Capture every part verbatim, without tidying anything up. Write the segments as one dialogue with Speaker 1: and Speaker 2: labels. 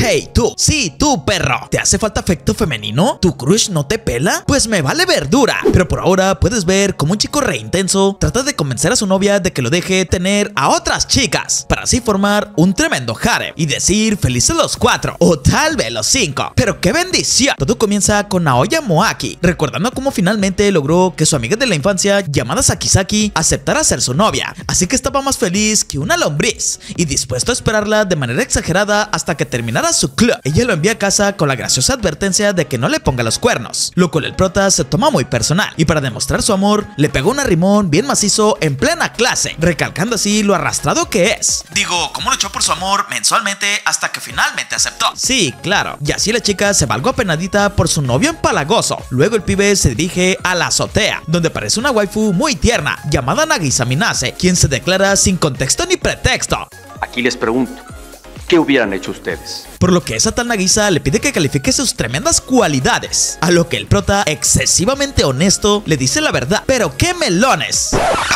Speaker 1: Hey tú, sí tú perro, ¿te hace falta afecto femenino? ¿Tu crush no te pela? Pues me vale verdura. Pero por ahora puedes ver como un chico re intenso trata de convencer a su novia de que lo deje tener a otras chicas, para así formar un tremendo harem y decir felices los cuatro, o tal vez los cinco. Pero qué bendición. Todo comienza con Naoya Moaki recordando cómo finalmente logró que su amiga de la infancia llamada Sakisaki aceptara ser su novia, así que estaba más feliz que una lombriz y dispuesto a esperarla de manera exagerada hasta que terminara su club. Ella lo envía a casa con la graciosa advertencia de que no le ponga los cuernos, lo cual el prota se toma muy personal y para demostrar su amor le pegó un arrimón bien macizo en plena clase, recalcando así lo arrastrado que es. Digo, cómo luchó por su amor mensualmente hasta que finalmente aceptó. Sí, claro. Y así la chica se va algo apenadita por su novio empalagoso. Luego el pibe se dirige a la azotea, donde aparece una waifu muy tierna llamada Nagisa Minase, quien se declara sin contexto ni pretexto.
Speaker 2: Aquí les pregunto, ¿qué hubieran hecho ustedes?
Speaker 1: Por lo que esa tal Nagisa le pide que califique sus tremendas cualidades, a lo que el prota, excesivamente honesto, le dice la verdad. ¡Pero qué melones!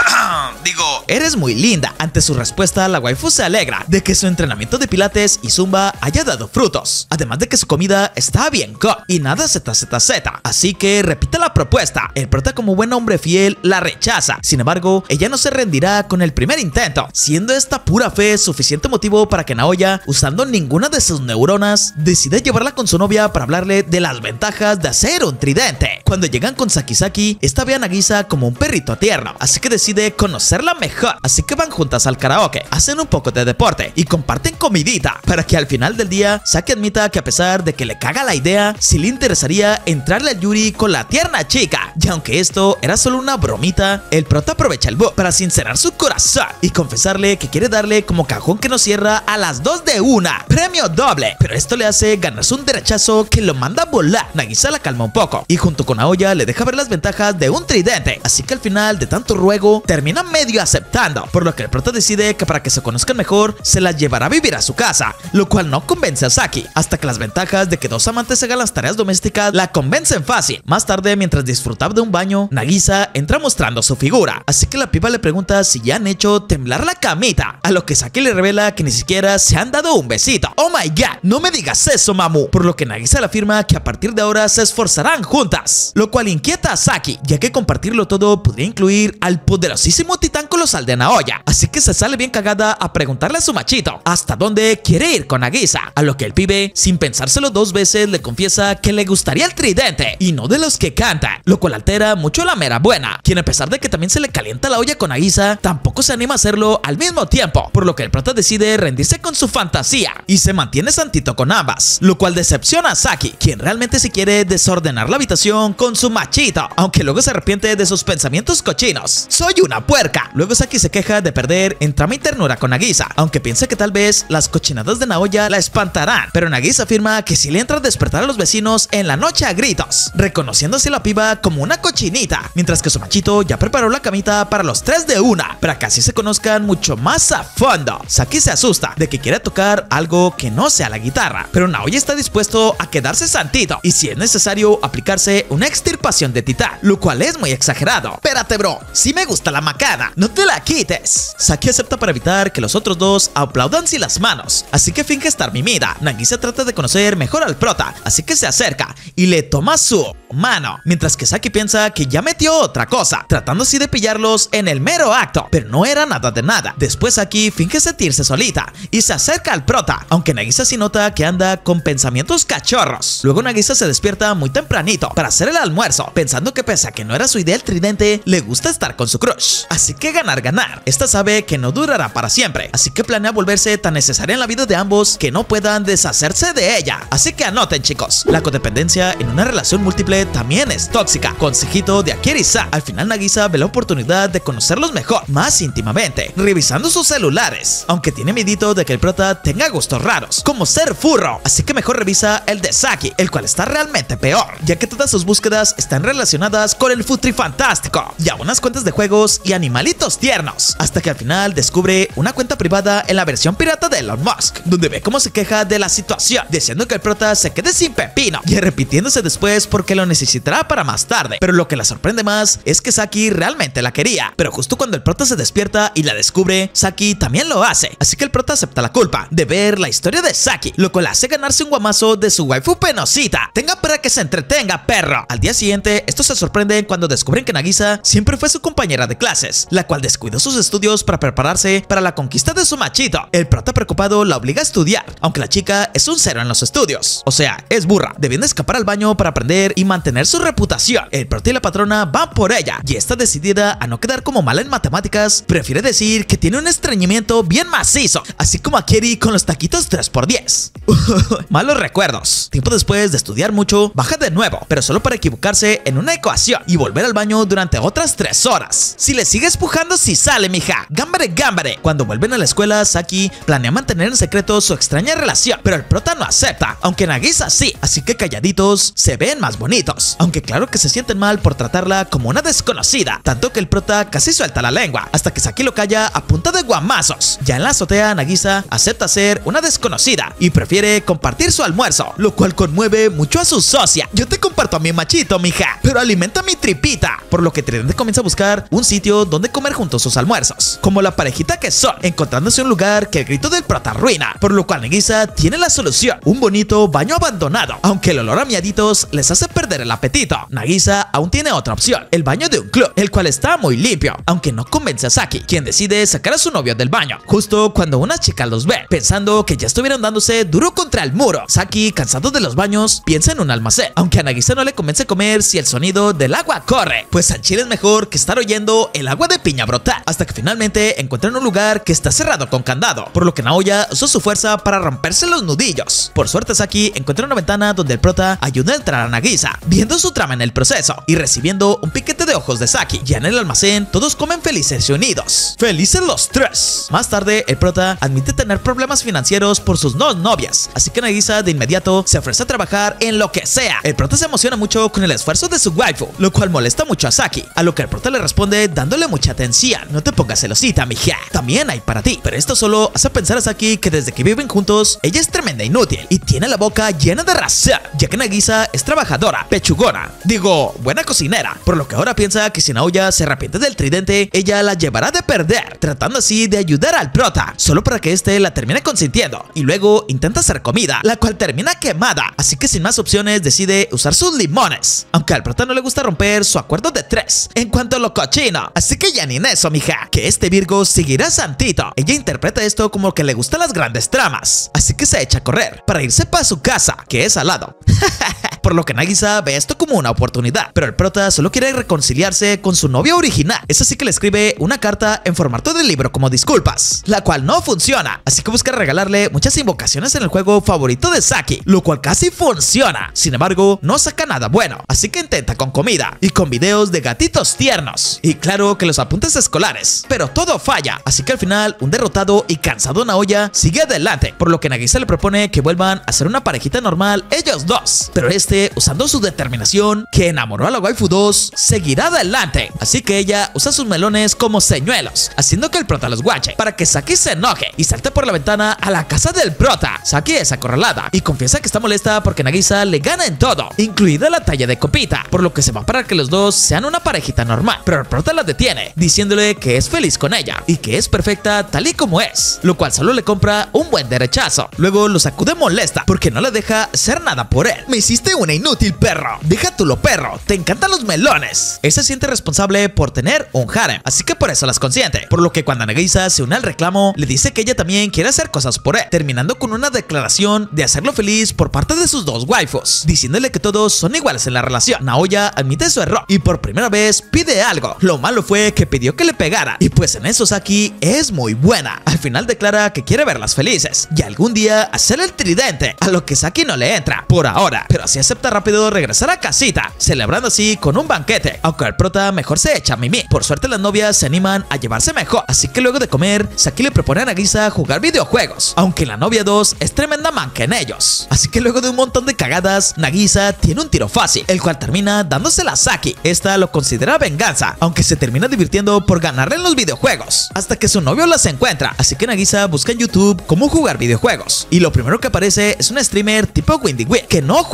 Speaker 1: Digo, eres muy linda. Ante su respuesta, la waifu se alegra de que su entrenamiento de pilates y zumba haya dado frutos, además de que su comida está bien cooked y nada ZZZ. Así que repite la propuesta. El prota, como buen hombre fiel, la rechaza. Sin embargo, ella no se rendirá con el primer intento, siendo esta pura fe suficiente motivo para que Naoya, usando ninguna de sus neuronas, decide llevarla con su novia para hablarle de las ventajas de hacer un tridente. Cuando llegan con Sakisaki, esta ve a Nagisa como un perrito tierno, así que decide conocerla mejor. Así que van juntas al karaoke, hacen un poco de deporte y comparten comidita, para que al final del día Saki admita que a pesar de que le caga la idea, sí le interesaría entrarle al Yuri con la tierna chica. Y aunque esto era solo una bromita, el prota aprovecha el bug para sincerar su corazón y confesarle que quiere darle como cajón que no cierra a las dos de una, premio doble. Pero esto le hace ganarse un derechazo que lo manda a volar. Nagisa la calma un poco y junto con Aoya le deja ver las ventajas de un tridente, así que al final de tanto ruego termina medio aceptando, por lo que el prota decide que para que se conozcan mejor se las llevará a vivir a su casa, lo cual no convence a Saki, hasta que las ventajas de que dos amantes hagan las tareas domésticas la convencen fácil. Más tarde, mientras disfrutaba de un baño, Nagisa entra mostrando su figura, así que la piba le pregunta si ya han hecho temblar la camita, a lo que Saki le revela que ni siquiera se han dado un besito. Oh my god, no me digas eso, mamu. Por lo que Nagisa le afirma que a partir de ahora se esforzarán juntas, lo cual inquieta a Saki, ya que compartirlo todo podría incluir al poderosísimo titán colosal de Naoya, así que se sale bien cagada a preguntarle a su machito hasta dónde quiere ir con Nagisa, a lo que el pibe, sin pensárselo dos veces, le confiesa que le gustaría el tridente y no de los que cantan, lo cual altera mucho a la mera buena, quien a pesar de que también se le calienta la olla con Nagisa, tampoco se anima a hacerlo al mismo tiempo, por lo que el prota decide rendirse con su fantasía y se mantiene santito con ambas, lo cual decepciona a Saki, quien realmente se quiere desordenar la habitación con su machito, aunque luego se arrepiente de sus pensamientos cochinos. Soy una puerca. Luego Saki se queja de perder en trama y ternura con Nagisa, aunque piensa que tal vez las cochinadas de Naoya la espantarán, pero Nagisa afirma que si le entra a despertar a los vecinos en la noche a gritos, reconociéndose a la piba como una cochinita, mientras que su machito ya preparó la camita para los tres de una, para que así se conozcan mucho más a fondo. Saki se asusta de que quiere tocar algo que no sea la guitarra, pero Naoya está dispuesto a quedarse santito y si es necesario aplicarse una extirpación de titán, lo cual es muy exagerado. Espérate bro, si me gusta la macana, no te la quites. Saki acepta para evitar que los otros dos aplaudan sin las manos, así que finge estar mimida. Nagisa trata de conocer mejor al prota, así que se acerca y le toma su mano, mientras que Saki piensa que ya metió otra cosa, tratando así de pillarlos en el mero acto, pero no era nada de nada. Después Saki finge sentirse solita y se acerca al prota, aunque Nagisa sí nota que anda con pensamientos cachorros. Luego Nagisa se despierta muy tempranito para hacer el almuerzo, pensando que pese a que no era su idea el tridente, le gusta estar con su crush, así que ganar ganar. Esta sabe que no durará para siempre, así que planea volverse tan necesaria en la vida de ambos que no puedan deshacerse de ella. Así que anoten chicos, la codependencia en una relación múltiple también es tóxica. Consejito de Akira-san. Al final Nagisa ve la oportunidad de conocerlos mejor, más íntimamente, revisando sus celulares, aunque tiene miedito de que el prota tenga gustos raros, como ser furro, así que mejor revisa el de Saki, el cual está realmente peor, ya que todas sus búsquedas están relacionadas con el futrifantástico y a unas cuentas de juegos y animalitos tiernos, hasta que al final descubre una cuenta privada en la versión pirata de Elon Musk, donde ve cómo se queja de la situación, diciendo que el prota se quede sin pepino y repitiéndose después porque lo necesitará para más tarde, pero lo que la sorprende más es que Saki realmente la quería, pero justo cuando el prota se despierta y la descubre, Saki también lo hace, así que el prota acepta la culpa de ver la historia de Saki, lo cual hace ganarse un guamazo de su waifu penosita. Tenga para que se entretenga, perro. Al día siguiente, estos se sorprenden cuando descubren que Nagisa siempre fue su compañera de clases, la cual descuidó sus estudios para prepararse para la conquista de su machito. El prota preocupado la obliga a estudiar, aunque la chica es un cero en los estudios, o sea, es burra, debiendo escapar al baño para aprender y mantener su reputación. El prota y la patrona van por ella, y esta, decidida a no quedar como mala en matemáticas, prefiere decir que tiene un estreñimiento bien macizo, así como a Kieri con los taquitos tres por diez. Malos recuerdos. Tiempo después de estudiar mucho, baja de nuevo, pero solo para equivocarse en una ecuación y volver al baño durante otras tres horas. Si le sigues pujando, si sale, mija. Gámbare, gámbare. Cuando vuelven a la escuela, Saki planea mantener en secreto su extraña relación, pero el prota no acepta, aunque Nagisa sí, así que calladitos se ven más bonitos, aunque claro que se sienten mal por tratarla como una desconocida, tanto que el prota casi suelta la lengua, hasta que Saki lo calla a punta de guamazos. Ya en la azotea, Nagisa acepta ser una desconocida y prefiere compartir su almuerzo, lo cual conmueve mucho a su socia. Yo te comparto a mi machito, mija, pero alimenta mi tripita, por lo que Tridente comienza a buscar un sitio donde comer juntos sus almuerzos, como la parejita que son, encontrándose un lugar que el grito del prota arruina, por lo cual Nagisa tiene la solución: un bonito baño abandonado, aunque el olor a miaditos les hace perder el apetito. Nagisa aún tiene otra opción, el baño de un club, el cual está muy limpio, aunque no convence a Saki, quien decide sacar a su novio del baño, justo cuando una chica los ve, pensando que ya estuvieran dándose duro contra el muro. Saki, cansado de los baños, piensa en un almacén, aunque a Nagisa no le convence comer si el sonido del agua corre, pues al chile es mejor que estar oyendo el agua de piña brotar, hasta que finalmente encuentran un lugar que está cerrado con candado, por lo que Naoya usó su fuerza para romperse los nudillos. Por suerte, Saki encuentra una ventana donde el prota ayuda a entrar a Nagisa, viendo su trama en el proceso y recibiendo un piquete de ojos de Saki. Ya en el almacén, todos comen felices y unidos. ¡Felices los tres! Más tarde, el prota admite tener problemas financieros por sus dos novias, así que Nagisa de inmediato se ofrece a trabajar en lo que sea. El prota se emociona mucho con el esfuerzo de su waifu, lo cual molesta mucho a Saki, a lo que el prota le responde dándole mucha atención: no te pongas celosita, mija, también hay para ti. Pero esto solo hace pensar a Saki que desde que viven juntos, ella es tremenda inútil y tiene la boca llena de razón, ya que Nagisa es trabajadora, pechugona, digo, buena cocinera, por lo que ahora piensa que si Naoya se arrepiente del tridente, ella la llevará de perder, tratando así de ayudar al prota, solo para que este la termine consintiendo, y luego intenta hacer comida, la cual termina quemada, así que sin más opciones decide usar sus limones, aunque al prota no le gusta romper su acuerdo de tres en cuanto a lo cochino, así que ya ni en eso, mija, que este Virgo seguirá santito. Ella interpreta esto como que le gustan las grandes tramas, así que se echa a correr para irse para su casa, que es al lado. Por lo que Nagisa ve esto como una oportunidad, pero el prota solo quiere reconciliarse con su novia original. Es así que le escribe una carta en formato de libro como disculpas, la cual no funciona, así que busca regalarle muchas invocaciones en el juego favorito de Saki, lo cual casi funciona. Sin embargo, no saca nada bueno, así que intenta con comida y con videos de gatitos tiernos, y claro que los apuntes escolares, pero todo falla, así que al final un derrotado y cansado Naoya sigue adelante, por lo que Nagisa le propone que vuelvan a ser una parejita normal ellos dos, pero este, usando su determinación que enamoró a la waifu dos, seguirá adelante, así que ella usa sus melones como señuelos, haciendo que el prota los guache para que Saki se enoje y salte por la ventana a la casa del prota. Saki es acorralada y confiesa que está molesta porque Nagisa le gana en todo, incluida la talla de copita, por lo que se va para que los dos sean una parejita normal, pero el prota la detiene, diciéndole que es feliz con ella y que es perfecta tal y como es, lo cual solo le compra un buen derechazo. Luego lo sacude molesta porque no le deja hacer nada por él. Me hiciste una inútil, perro. Deja tú lo perro. Te encantan los melones. Él se siente responsable por tener un harem, así que por eso las consiente. Por lo que cuando Nagisa se une al reclamo, le dice que ella también quiere hacer cosas por él, terminando con una declaración de hacerlo feliz por parte de sus dos waifus, diciéndole que todos son iguales en la relación. Naoya admite su error y por primera vez pide algo. Lo malo fue que pidió que le pegara, y pues en eso Saki es muy buena. Al final declara que quiere verlas felices y algún día hacer el tridente, a lo que Saki no le entra por ahora, pero así acepta rápido regresar a casita, celebrando así con un banquete, aunque el prota mejor se echa a mimí. Por suerte las novias se animan a llevarse mejor, así que luego de comer, Saki le propone a Nagisa jugar videojuegos, aunque la novia dos es tremenda manca en ellos. Así que luego de un montón de cagadas, Nagisa tiene un tiro fácil, el cual termina dándosela a Saki. Esta lo considera venganza, aunque se termina divirtiendo por ganarle en los videojuegos, hasta que su novio las encuentra, así que Nagisa busca en YouTube cómo jugar videojuegos, y lo primero que aparece es un streamer tipo WindyWin que no juega nada,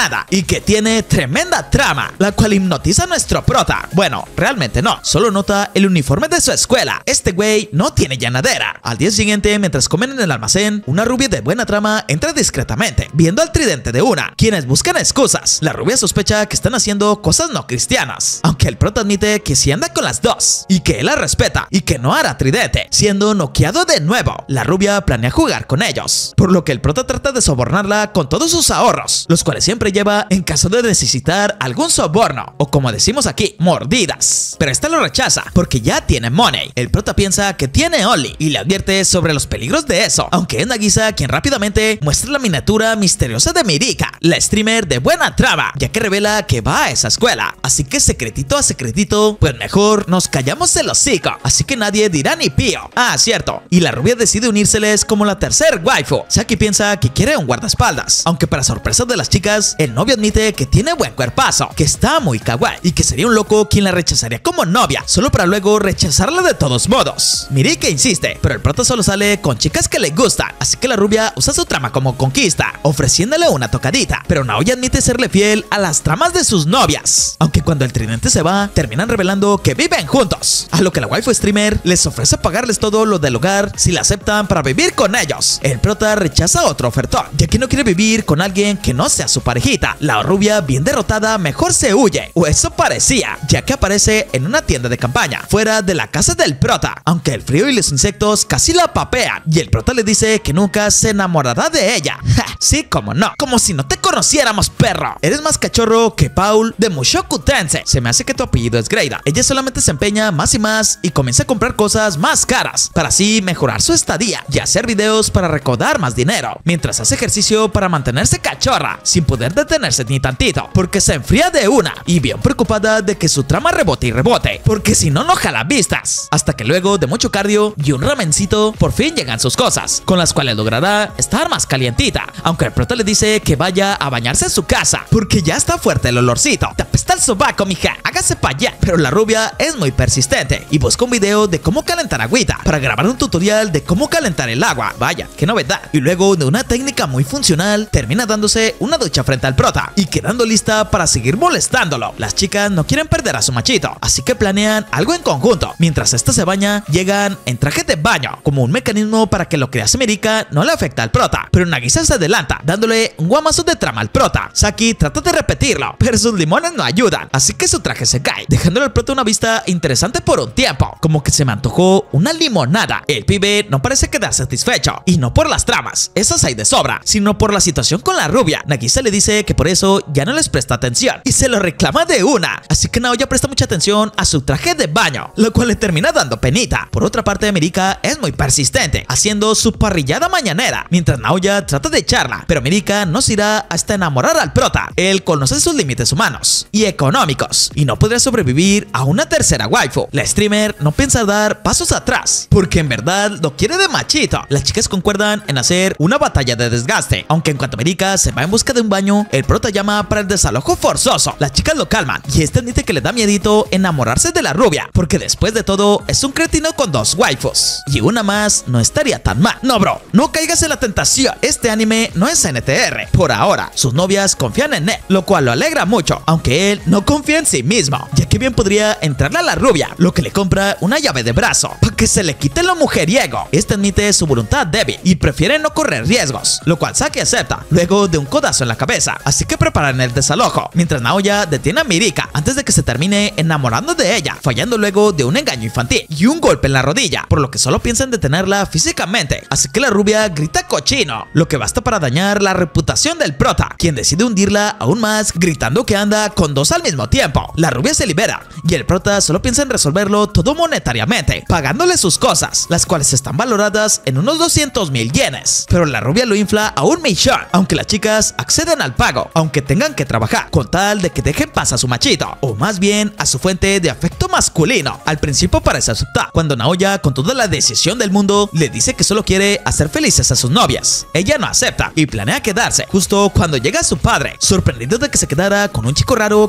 Speaker 1: nada y que tiene tremenda trama, la cual hipnotiza a nuestro prota. Bueno, realmente no, solo nota el uniforme de su escuela. Este güey no tiene llanadera. Al día siguiente, mientras comen en el almacén, una rubia de buena trama entra discretamente, viendo al tridente de una, quienes buscan excusas. La rubia sospecha que están haciendo cosas no cristianas, aunque el prota admite que sí anda con las dos y que él la respeta y que no hará tridente, siendo noqueado de nuevo. La rubia planea jugar con ellos, por lo que el prota trata de sobornarla con todos sus ahorros, los cuales siempre lleva en caso de necesitar algún soborno, o como decimos aquí, mordidas. Pero esta lo rechaza porque ya tiene money. El prota piensa que tiene only y le advierte sobre los peligros de eso, aunque es Nagisa quien rápidamente muestra la miniatura misteriosa de Mirika, la streamer de buena trama, ya que revela que va a esa escuela. Así que secretito a secretito, pues mejor nos callamos el hocico, así que nadie dirá ni pío. Ah, cierto, y la rubia decide unírseles como la tercer waifu. Saki piensa que quiere un guardaespaldas, aunque para sorpresa de las chicas, el novio admite que tiene buen cuerpazo, que está muy kawaii y que sería un loco quien la rechazaría como novia, solo para luego rechazarla de todos modos. Mirika insiste, pero el prota solo sale con chicas que le gustan, así que la rubia usa su trama como conquista, ofreciéndole una tocadita, pero Naoya admite serle fiel a las tramas de sus novias, aunque cuando el tridente se va, terminan revelando que viven juntos, a lo que la waifu streamer les ofrece pagarles todo lo del hogar si la aceptan para vivir con ellos. El prota rechaza otro ofertón, ya que no quiere vivir con alguien que no sea su parejita. La rubia, bien derrotada, mejor se huye, o eso parecía, ya que aparece en una tienda de campaña, fuera de la casa del prota, aunque el frío y los insectos casi la papean, y el prota le dice que nunca se enamorará de ella. Ja, sí, como no, como si no te conociéramos, perro. Eres más cachorro que Paul de Mushoku Tensei. Se me hace que tu apellido es Greida. Ella solamente se empeña más y más y comienza a comprar cosas más caras, para así mejorar su estadía y hacer videos para recaudar más dinero, mientras hace ejercicio para mantenerse cachorra, sin poder detenerse ni tantito, porque se enfría de una, y bien preocupada de que su trama rebote y rebote, porque si no, no jala vistas. Hasta que luego de mucho cardio y un ramencito, por fin llegan sus cosas, con las cuales logrará estar más calientita, aunque el prota le dice que vaya a bañarse en su casa, porque ya está fuerte el olorcito. Te apesta el sobaco, mija, hágase pa' allá. Pero la rubia es muy persistente y busca un video de cómo calentar agüita para grabar un tutorial de cómo calentar el agua. Vaya, qué novedad. Y luego de una técnica muy funcional, termina dándose una ducha frente al prota y quedando lista para seguir molestándolo. Las chicas no quieren perder a su machito, así que planean algo en conjunto. Mientras esta se baña, llegan en traje de baño, como un mecanismo para que lo que hace Mirika no le afecta al prota. Pero Nagisa se adelanta, dándole un guamazo de trama al prota. Saki trata de repetirlo, pero sus limones no ayudan, así que su traje se cae, dejándole al prota una vista interesante por un tiempo. Como que se me antojó una limonada. El pibe no parece quedar satisfecho, y no por las tramas, esas hay de sobra, sino por la situación con la rubia. Nagisa le dice que por eso ya no les presta atención y se lo reclama de una, así que Naoya presta mucha atención a su traje de baño, lo cual le termina dando penita. Por otra parte, Mirika es muy persistente, haciendo su parrillada mañanera, mientras Naoya trata de echarla, pero Mirika no se irá hasta enamorar al prota. Él conoce sus límites humanos y económicos y no podrá sobrevivir a una tercera waifu. La streamer no piensa dar pasos atrás, porque en verdad lo quiere de machito. Las chicas concuerdan en hacer una batalla de desgaste, aunque en cuanto Mirika se va en busca de un baño, el prota llama para el desalojo forzoso. Las chicas lo calman y este admite que le da miedito enamorarse de la rubia, porque después de todo es un cretino con dos waifus y una más no estaría tan mal. No, bro, no caigas en la tentación. Este anime no es N T R por ahora. Sus novias confían en él, lo cual lo alegra mucho, aunque él no confía en sí mismo, ya que bien podría entrarle a la rubia, lo que le compra una llave de brazo para que se le quite lo mujeriego. Este admite su voluntad débil y prefiere no correr riesgos, lo cual Saki acepta luego de un codazo en la cabeza, así que preparan el desalojo, mientras Naoya detiene a Mirika antes de que se termine enamorando de ella, fallando luego de un engaño infantil y un golpe en la rodilla, por lo que solo piensa en detenerla físicamente, así que la rubia grita cochino, lo que basta para dañar la reputación del prota, quien decide hundirla aún más gritando que anda con dos al mismo tiempo. La rubia se libera y el prota solo piensa en resolverlo todo monetariamente, pagándole sus cosas, las cuales están valoradas en unos doscientos mil yenes, pero la rubia lo infla a un millón, aunque las chicas acceden al pago, aunque tengan que trabajar, con tal de que dejen paz a su machito, o más bien a su fuente de afecto masculino. Al principio parece aceptar, cuando Naoya, con toda la decisión del mundo, le dice que solo quiere hacer felices a sus novias. Ella no acepta y planea quedarse, justo cuando llega su padre, sorprendido de que se quedara con un chico raro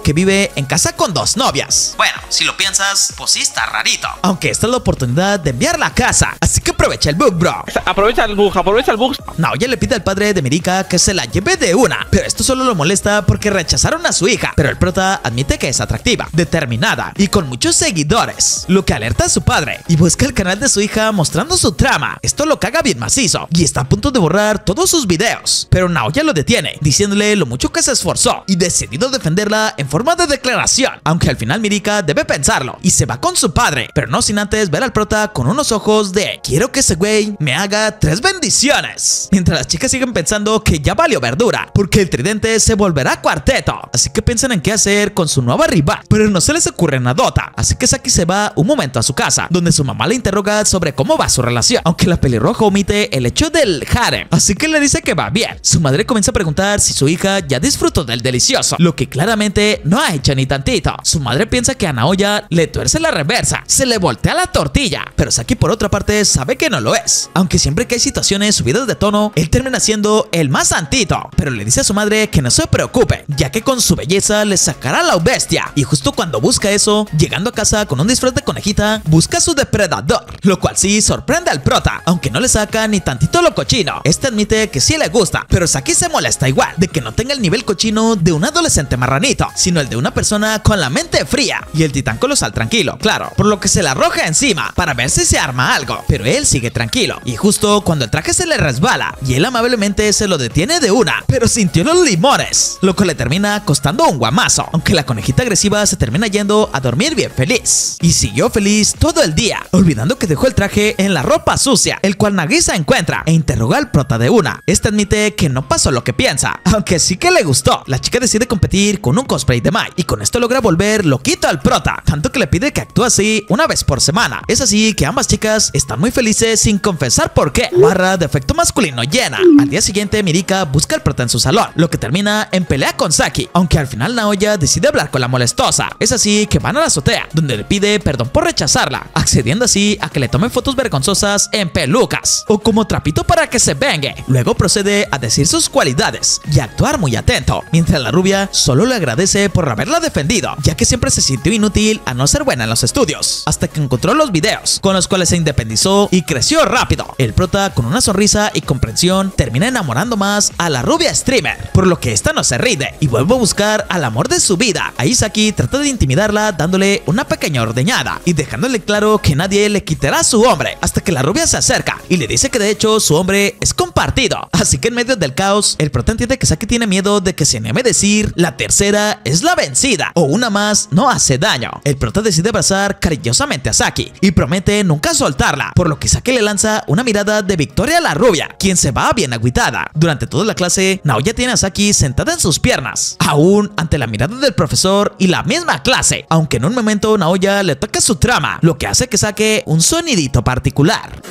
Speaker 1: tipo que vive en casa con dos novias. Bueno, si lo piensas, pues sí está rarito. Aunque esta es la oportunidad de enviarla a casa, así que aprovecha el bug, bro.
Speaker 3: Aprovecha el bug, aprovecha el bug.
Speaker 1: Naoya le pide al padre de Mirika que se la lleve de una, pero esto solo lo molesta porque rechazaron a su hija. Pero el prota admite que es atractiva, determinada y con muchos seguidores, lo que alerta a su padre y busca el canal de su hija mostrando su trama. Esto lo caga bien macizo y está a punto de borrar todos sus videos, pero Naoya lo detiene, diciéndole lo mucho que se esforzó y decidido defenderla en forma de declaración, aunque al final Mirika debe pensarlo y se va con su padre, pero no sin antes ver al prota con unos ojos de quiero que ese güey me haga tres bendiciones. Mientras las chicas siguen pensando que ya valió verdura, porque el tridente se volverá cuarteto, así que piensan en qué hacer con su nueva rival, pero no se les ocurre nadota, así que Saki se va un momento a su casa, donde su mamá le interroga sobre cómo va su relación, aunque la pelirroja omite el hecho del harem, así que le dice que va bien. Su madre comienza a preguntar si su hija ya disfrutó del delicioso, lo que claramente no ha hecho ni tantito. Su madre piensa que a Naoya le tuerce la reversa, se le voltea la tortilla, pero Saki por otra parte sabe que no lo es, aunque siempre que hay situaciones subidas de tono, él termina siendo el más santito, pero le dice a su madre que no se preocupe, ya que con su belleza le sacará la bestia. Y justo cuando busca eso, llegando a casa con un disfraz de conejita, busca a su depredador, lo cual sí sorprende al prota, aunque no le saca ni tantito lo cochino. Este admite que sí le gusta, pero Saki se molesta igual de que no tenga el nivel cochino de un adolescente marranito, sino el de una persona con la mente fría. Y el titán colosal tranquilo, claro, por lo que se le arroja encima para ver si se arma algo, pero él sigue tranquilo. Y justo cuando el traje se le resbala y él amablemente se lo detiene de una, pero sintió los limones, lo que le termina costando un guamazo, aunque la conejita agresiva se termina yendo a dormir bien feliz. Y siguió feliz todo el día, olvidando que dejó el traje en la ropa sucia, el cual Nagisa encuentra e interroga al prota de una. Este admite que no pasó lo que piensa, aunque sí que le gustó. La chica decide competir con un cosplay de Mai y con esto logra volver loquito al prota, tanto que le pide que actúe así una vez por semana. Es así que ambas chicas están muy felices sin confesar por qué. Barra de efecto masculino llena. Al día siguiente Mirika busca al prota en su salón, lo que termina en pelea con Saki, aunque al final Naoya decide hablar con la molestosa. Es así que van a la azotea, donde le pide perdón por rechazarla, accediendo así a que le tomen fotos vergonzosas en pelucas o como trapito para que se vengue. Luego procede a decir sus cualidades y a actuar muy atento, mientras la rubia solo le agradece por haberla defendido, ya que siempre se sintió inútil a no ser buena en los estudios, hasta que encontró los videos con los cuales se independizó y creció rápido. El prota, con una sonrisa y comprensión, termina enamorando más a la rubia streamer, por lo que esta no se rinde y vuelve a buscar al amor de su vida. Ahí Saki trata de intimidarla dándole una pequeña ordeñada y dejándole claro que nadie le quitará su hombre, hasta que la rubia se acerca y le dice que de hecho su hombre es compartido. Así que en medio del caos, el prota entiende que Saki tiene miedo de que se anime a decir la tercera es la vencida o una más no hace daño. El prota decide abrazar cariñosamente a Saki y promete nunca soltarla, por lo que Saki le lanza una mirada de victoria a la rubia, quien se va bien agüitada. Durante toda la clase, Naoya tiene a Saki sentada en sus piernas, aún ante la mirada del profesor y la misma clase, aunque en un momento Naoya le toca su trama, lo que hace que saque un sonidito particular.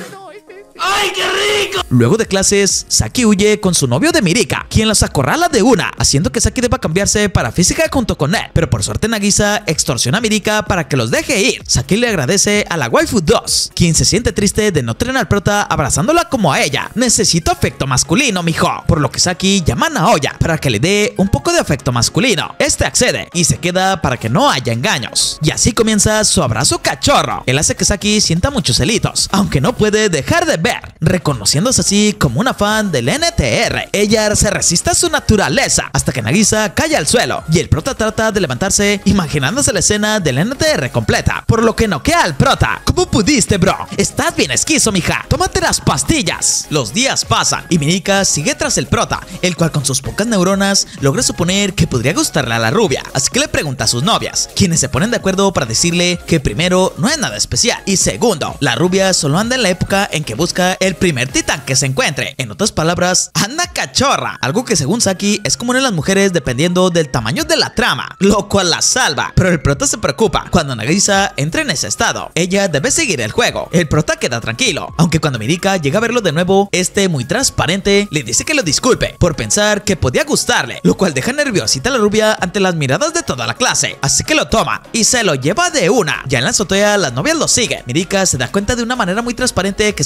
Speaker 4: ¡Ay, qué rico!
Speaker 1: Luego de clases, Saki huye con su novio de Mirika, quien las acorrala de una, haciendo que Saki deba cambiarse para física junto con él. Pero por suerte Nagisa extorsiona a Mirika para que los deje ir. Saki le agradece a la waifu dos, quien se siente triste de no tener al prota abrazándola como a ella. Necesito afecto masculino, mijo. Por lo que Saki llama a Naoya para que le dé un poco de afecto masculino. Este accede y se queda para que no haya engaños. Y así comienza su abrazo cachorro. Él hace que Saki sienta muchos celitos, aunque no puede dejar de ver, reconociéndose así como una fan del N T R. Ella se resiste a su naturaleza hasta que Nagisa cae al suelo y el prota trata de levantarse imaginándose la escena del N T R completa, por lo que noquea al prota. ¿Cómo pudiste, bro? Estás bien esquizo, mija. Tómate las pastillas. Los días pasan y Mirika sigue tras el prota, el cual con sus pocas neuronas logra suponer que podría gustarle a la rubia, así que le pregunta a sus novias, quienes se ponen de acuerdo para decirle que primero no es nada especial y segundo, la rubia solo anda en la época en que busca el primer titán que se encuentre. En otras palabras, anda cachorra, algo que según Saki es común en las mujeres dependiendo del tamaño de la trama, lo cual la salva. Pero el prota se preocupa cuando Nagisa entra en ese estado. Ella debe seguir el juego. El prota queda tranquilo, aunque cuando Mirika llega a verlo de nuevo, este muy transparente le dice que lo disculpe por pensar que podía gustarle, lo cual deja nerviosita a la rubia ante las miradas de toda la clase, así que lo toma y se lo lleva de una. Ya en la azotea las novias lo siguen. Mirika se da cuenta de una manera muy transparente que su crush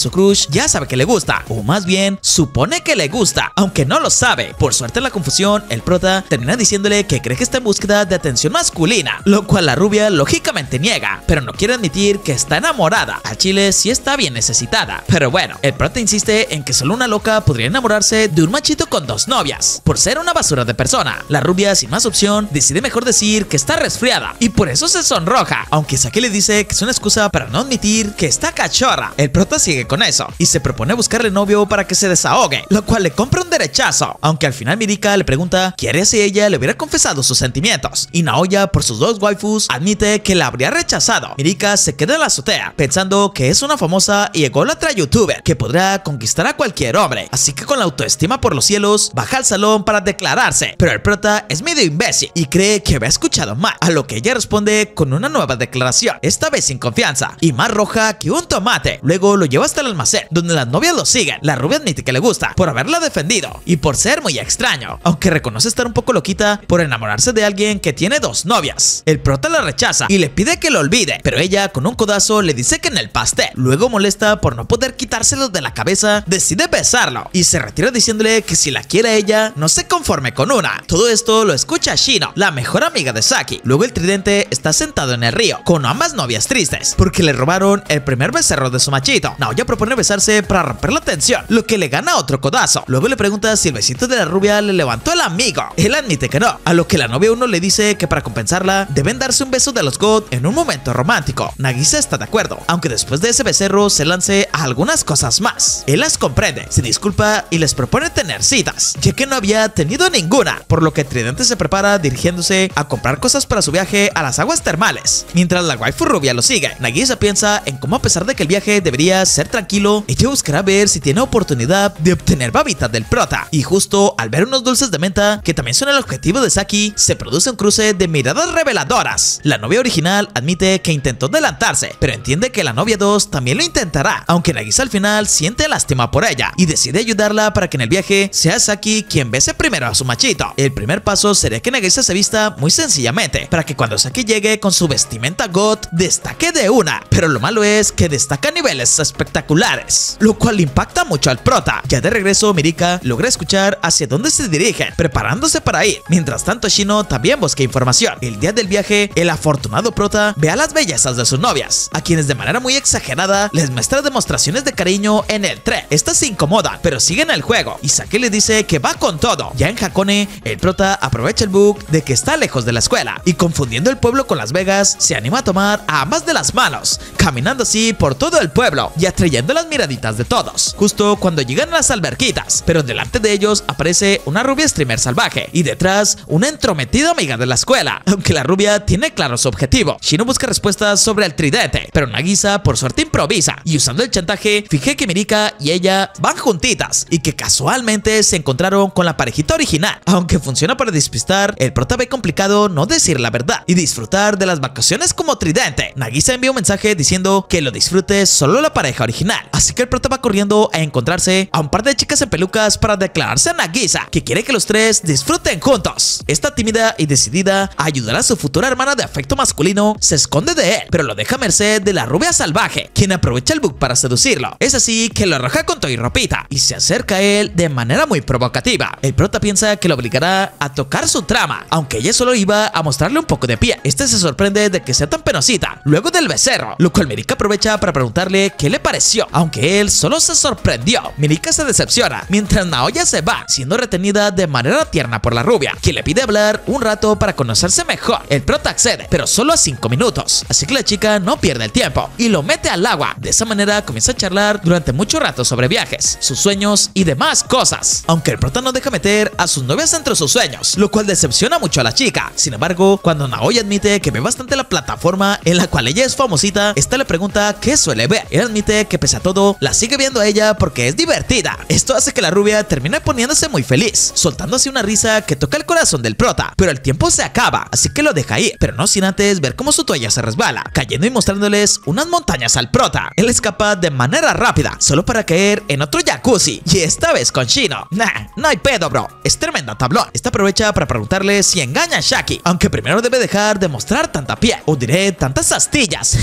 Speaker 1: Crush ya sabe que le gusta, o más bien supone que le gusta, aunque no lo sabe. Por suerte en la confusión, el prota termina diciéndole que cree que está en búsqueda de atención masculina, lo cual la rubia lógicamente niega, pero no quiere admitir que está enamorada. Al chile sí está bien necesitada, pero bueno, el prota insiste en que solo una loca podría enamorarse de un machito con dos novias. Por ser una basura de persona, la rubia sin más opción decide mejor decir que está resfriada y por eso se sonroja, aunque Saki le dice que es una excusa para no admitir que está cachorra. El prota sigue con eso y se propone buscarle novio para que se desahogue, lo cual le compra un derechazo, aunque al final Mirika le pregunta qué haría si ella le hubiera confesado sus sentimientos, y Naoya por sus dos waifus admite que la habría rechazado. Mirika se queda en la azotea pensando que es una famosa y ególatra youtuber que podrá conquistar a cualquier hombre, así que con la autoestima por los cielos baja al salón para declararse, pero el prota es medio imbécil y cree que había escuchado mal, a lo que ella responde con una nueva declaración, esta vez sin confianza y más roja que un tomate. Luego lo lleva hasta el almacén donde las novias lo siguen. La rubia admite que le gusta por haberla defendido y por ser muy extraño, aunque reconoce estar un poco loquita por enamorarse de alguien que tiene dos novias. El prota la rechaza y le pide que lo olvide, pero ella con un codazo le dice que en el pastel. Luego, molesta por no poder quitárselo de la cabeza, decide besarlo y se retira diciéndole que si la quiere a ella no se conforme con una. Todo esto lo escucha Shino, la mejor amiga de Saki. Luego el tridente está sentado en el río con ambas novias tristes porque le robaron el primer becerro de su machito. Naoya propone besarse para romper la tensión, lo que le gana otro codazo. Luego le pregunta si el besito de la rubia le levantó el amigo. Él admite que no, a lo que la novia uno le dice que para compensarla deben darse un beso de los God en un momento romántico. Nagisa está de acuerdo, aunque después de ese becerro se lance a algunas cosas más. Él las comprende, se disculpa y les propone tener citas, ya que no había tenido ninguna, por lo que Tridente se prepara dirigiéndose a comprar cosas para su viaje a las aguas termales. Mientras la waifu rubia lo sigue, Nagisa piensa en cómo, a pesar de que el viaje debería ser tranquilo, ella buscará ver si tiene oportunidad de obtener babita del prota. Y justo al ver unos dulces de menta, que también son el objetivo de Saki, se produce un cruce de miradas reveladoras. La novia original admite que intentó adelantarse, pero entiende que la novia dos también lo intentará, aunque Nagisa al final siente lástima por ella y decide ayudarla para que en el viaje sea Saki quien bese primero a su machito. El primer paso sería que Nagisa se vista muy sencillamente, para que cuando Saki llegue con su vestimenta God destaque de una, pero lo malo es que destaca a niveles espectaculares, lo cual impacta mucho al prota. Ya de regreso, Mirika logra escuchar hacia dónde se dirigen, preparándose para ir. Mientras tanto, Shino también busca información. El día del viaje, el afortunado prota ve a las bellezas de sus novias, a quienes de manera muy exagerada les muestra demostraciones de cariño en el tren. Estas se incomodan, pero siguen el juego, y Saki le dice que va con todo. Ya en Hakone, el prota aprovecha el bug de que está lejos de la escuela, y confundiendo el pueblo con Las Vegas, se anima a tomar a ambas de las manos, caminando así por todo el pueblo y atrayendo las miraditas de todos. Justo cuando llegan a las alberquitas, pero delante de ellos aparece una rubia streamer salvaje y detrás una entrometida amiga de la escuela. Aunque la rubia tiene claro su objetivo, Shino busca respuestas sobre el tridente, pero Nagisa por suerte improvisa y usando el chantaje finge que Mirika y ella van juntitas y que casualmente se encontraron con la parejita original. Aunque funciona para despistar, el prota ve complicado no decir la verdad y disfrutar de las vacaciones como tridente. Nagisa envía un mensaje diciendo que lo disfrute solo la pareja original, así que el prota va corriendo a encontrarse a un par de chicas en pelucas para declararse a Nagisa que quiere que los tres disfruten juntos. Esta tímida y decidida a ayudar a su futura hermana de afecto masculino se esconde de él, pero lo deja a merced de la rubia salvaje, quien aprovecha el bug para seducirlo. Es así que lo arroja con todo y ropita y se acerca a él de manera muy provocativa. El prota piensa que lo obligará a tocar su trama, aunque ella solo iba a mostrarle un poco de pie. Este se sorprende de que sea tan penosita luego del becerro, lo cual Mirika aprovecha para preguntarle qué le pareció, aunque él solo se sorprendió. Mirika se decepciona mientras Naoya se va, siendo retenida de manera tierna por la rubia, quien le pide hablar un rato para conocerse mejor. El prota accede, pero solo a cinco minutos, así que la chica no pierde el tiempo y lo mete al agua. De esa manera comienza a charlar durante mucho rato sobre viajes, sus sueños y demás cosas, aunque el prota no deja meter a sus novias entre sus sueños, lo cual decepciona mucho a la chica. Sin embargo, cuando Naoya admite que ve bastante la plataforma en la cual ella es famosita, esta le pregunta qué suele ver. Él admite que pese a todo la sigue viendo a ella porque es divertida. Esto hace que la rubia termine poniéndose muy feliz, soltando así una risa que toca el corazón del prota, pero el tiempo se acaba, así que lo deja ir, pero no sin antes ver cómo su toalla se resbala, cayendo y mostrándoles unas montañas al prota. Él escapa de manera rápida, solo para caer en otro jacuzzi, y esta vez con Shino. Nah, no hay pedo, bro, es tremenda tablón. Esta aprovecha para preguntarle si engaña a Shaki, aunque primero debe dejar de mostrar tanta piel, o diré tantas astillas.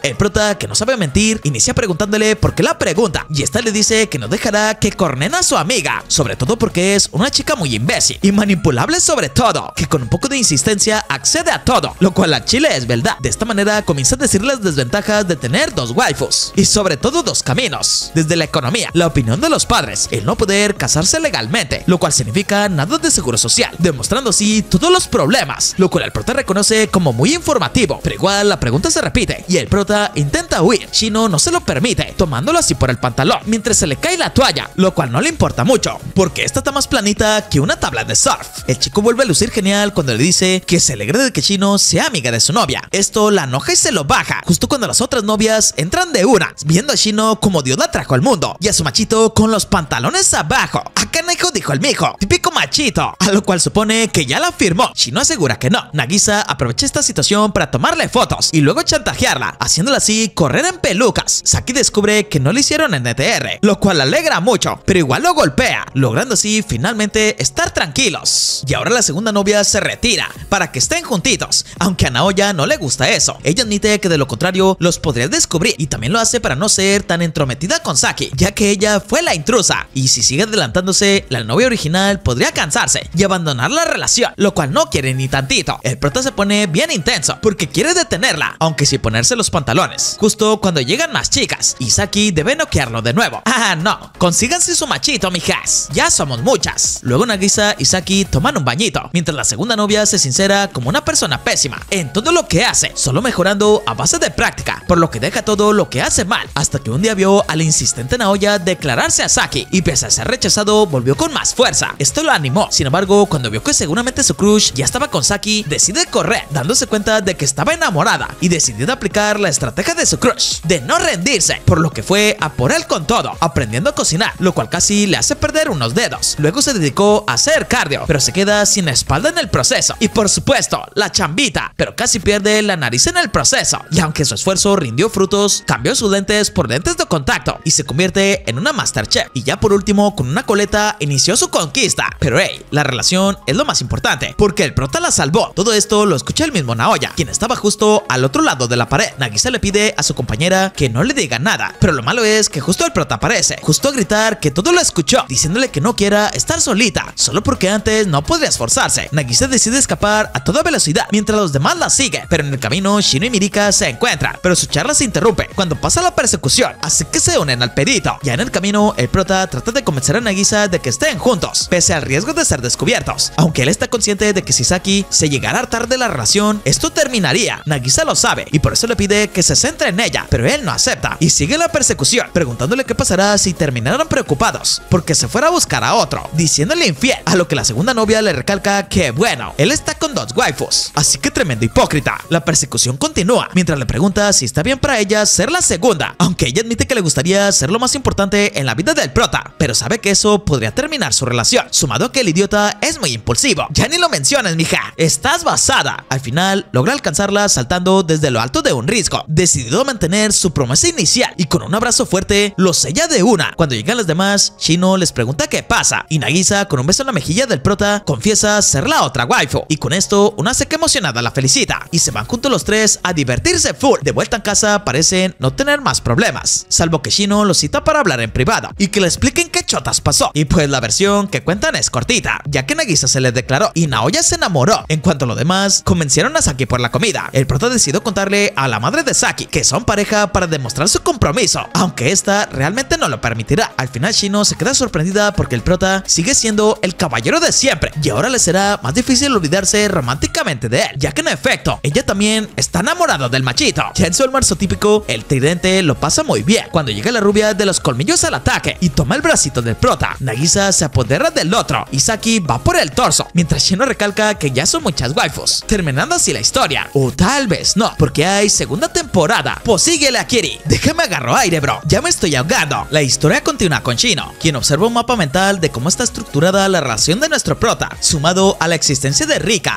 Speaker 1: El prota, que no sabe mentir, inicia preguntándole por qué la pregunta, y esta le dice que no dejará que cornen a su amiga, sobre todo porque es una chica muy imbécil y manipulable, sobre todo, que con un poco de insistencia accede a todo, lo cual a chile es verdad. De esta manera comienza a decir las desventajas de tener dos waifus, y sobre todo dos caminos, desde la economía, la opinión de los padres, el no poder casarse legalmente, lo cual significa nada de seguro social, demostrando así todos los problemas, lo cual el prota reconoce como muy informativo. Pero igual la pregunta se repite y el prota intenta huir. Shino no se lo permite, tomándolo así por el pantalón mientras se le cae la toalla, lo cual no le importa mucho porque esta está más planita que una tabla de surf. El chico vuelve a lucir genial cuando le dice que se alegra de que Shino sea amiga de su novia. Esto la enoja y se lo baja justo cuando las otras novias entran de una, viendo a Shino como Dios la trajo al mundo y a su machito con los pantalones abajo. Acá Naiko, dijo el mijo, típico machito, a lo cual supone que ya la firmó. Shino asegura que no. Nagisa aprovecha esta situación para tomarle fotos y luego chantajearla, haciéndola así correr en pelucas. Saki descubre que no le hicieron N T R, lo cual la alegra mucho, pero igual lo golpea, logrando así finalmente estar tranquilos. Y ahora la segunda novia se retira para que estén juntitos, aunque a Naoya no le gusta eso. Ella admite que de lo contrario los podría descubrir, y también lo hace para no ser tan entrometida con Saki, ya que ella fue la intrusa, y si sigue adelantándose, la novia original podría cansarse y abandonar la relación, lo cual no quiere ni tantito. El prota se pone bien intenso porque quiere detenerla, aunque sin ponerse los pantalones, justo cuando llegan más chicas, y Saki debe noquearlo de nuevo. Ah, no, consíganse su machito, mijas, ya somos muchas. Luego Nagisa y Saki toman un bañito, mientras la segunda novia se sincera como una persona pésima en todo lo que hace, solo mejorando a base de práctica, por lo que deja todo lo que hace mal, hasta que un día vio al insistente Naoya declararse a Saki, y pese a ser rechazado, volvió con más fuerza. Esto lo animó. Sin embargo, cuando vio que seguramente su crush ya estaba con Saki, decide correr, dándose cuenta de que estaba enamorada, y decidió aplicar la estrategia de su crush, de no rendirse, por lo que fue a por él con todo, aprendiendo a cocinar, lo cual casi le hace perder unos dedos. Luego se dedicó a hacer cardio, pero se queda sin espalda en el proceso, y por supuesto, la chambita, pero casi pierde la nariz en el proceso. Y aunque su esfuerzo rindió frutos, cambió sus lentes por lentes de contacto y se convierte en una Masterchef. Y ya por último, con una coleta, inició su conquista. Pero hey, la relación es lo más importante, porque el prota la salvó. Todo esto lo escucha el mismo Naoya, quien estaba justo al otro lado de la pared. Nagisa le pide a su compañera que no le diga nada, pero lo malo es que justo el prota aparece, justo a gritar que todo lo escuchó, diciéndole que no quiera estar solita, solo porque antes no podría esforzarse. Nagisa decide escapar a toda velocidad, mientras los demás la siguen, pero en el camino Shino y Mirika se encuentran, pero su charla se interrumpe cuando pasa la persecución, así que se unen al pedito. Ya en el camino, el prota trata de convencer a Nagisa de que estén juntos, pese al riesgo de ser descubiertos, aunque él está consciente de que si Saki se llegara a hartar de la relación, esto terminaría. Nagisa lo sabe y por eso le pide que se centre en ella, pero él no acepta y sigue la persecución, preguntándole qué pasará si terminaran preocupados porque se fuera a buscar a otro, diciéndole infiel, a lo que la segunda novia le recalca que bueno, él está con dos waifus, así que tremendo hipócrita. La persecución continúa mientras le pregunta si está bien para ella ser la segunda, aunque ella admite que le gustaría ser lo más importante en la vida del prota, pero sabe que eso podría terminar su relación, sumado a que el idiota es muy impulsivo. Ya ni lo menciones, mija, estás basada. Al final logra alcanzarla saltando desde lo alto de un risco, decidido a mantener su promesa inicial, y con un abrazo fuerte lo sella de una. Cuando llegan las demás, Shino les pregunta qué pasa, y Nagisa, con un beso en la mejilla del prota, confiesa ser la otra waifu, y con esto una seca emocionada la felicita, y se van juntos los tres a divertirse full. De vuelta en casa parecen no tener más problemas, salvo que Shino los cita para hablar en privado y que le expliquen qué chotas pasó, y pues la versión que cuentan es cortita, ya que Nagisa se les declaró y Naoya se enamoró. En cuanto a lo demás, convencieron a Saki por la comida. El prota decidió contarle a la madre de Saki que son pareja para demostrar su compromiso, aunque esta realmente no lo permitirá. Al final Shino se queda sorprendida porque el prota sigue siendo el caballero de siempre, y ahora le será más difícil olvidarse románticamente de él, ya que en efecto ella también está enamorada del machito. Ya en su almuerzo típico, el tridente lo pasa muy bien cuando llega la rubia de los colmillos al ataque y toma el bracito del prota. Nagisa se apodera del otro y Saki va por el torso, mientras Shino recalca que ya son muchas waifus, terminando así la historia. O tal vez no, porque hay segunda temporada. Pues síguele a Kiri. Déjame agarro aire, bro, ya me estoy ahogando. La historia continúa con Shino, quien observa un mapa mental de cómo está estructurada la relación de nuestro prota, sumado a la existencia de Rika, quien desea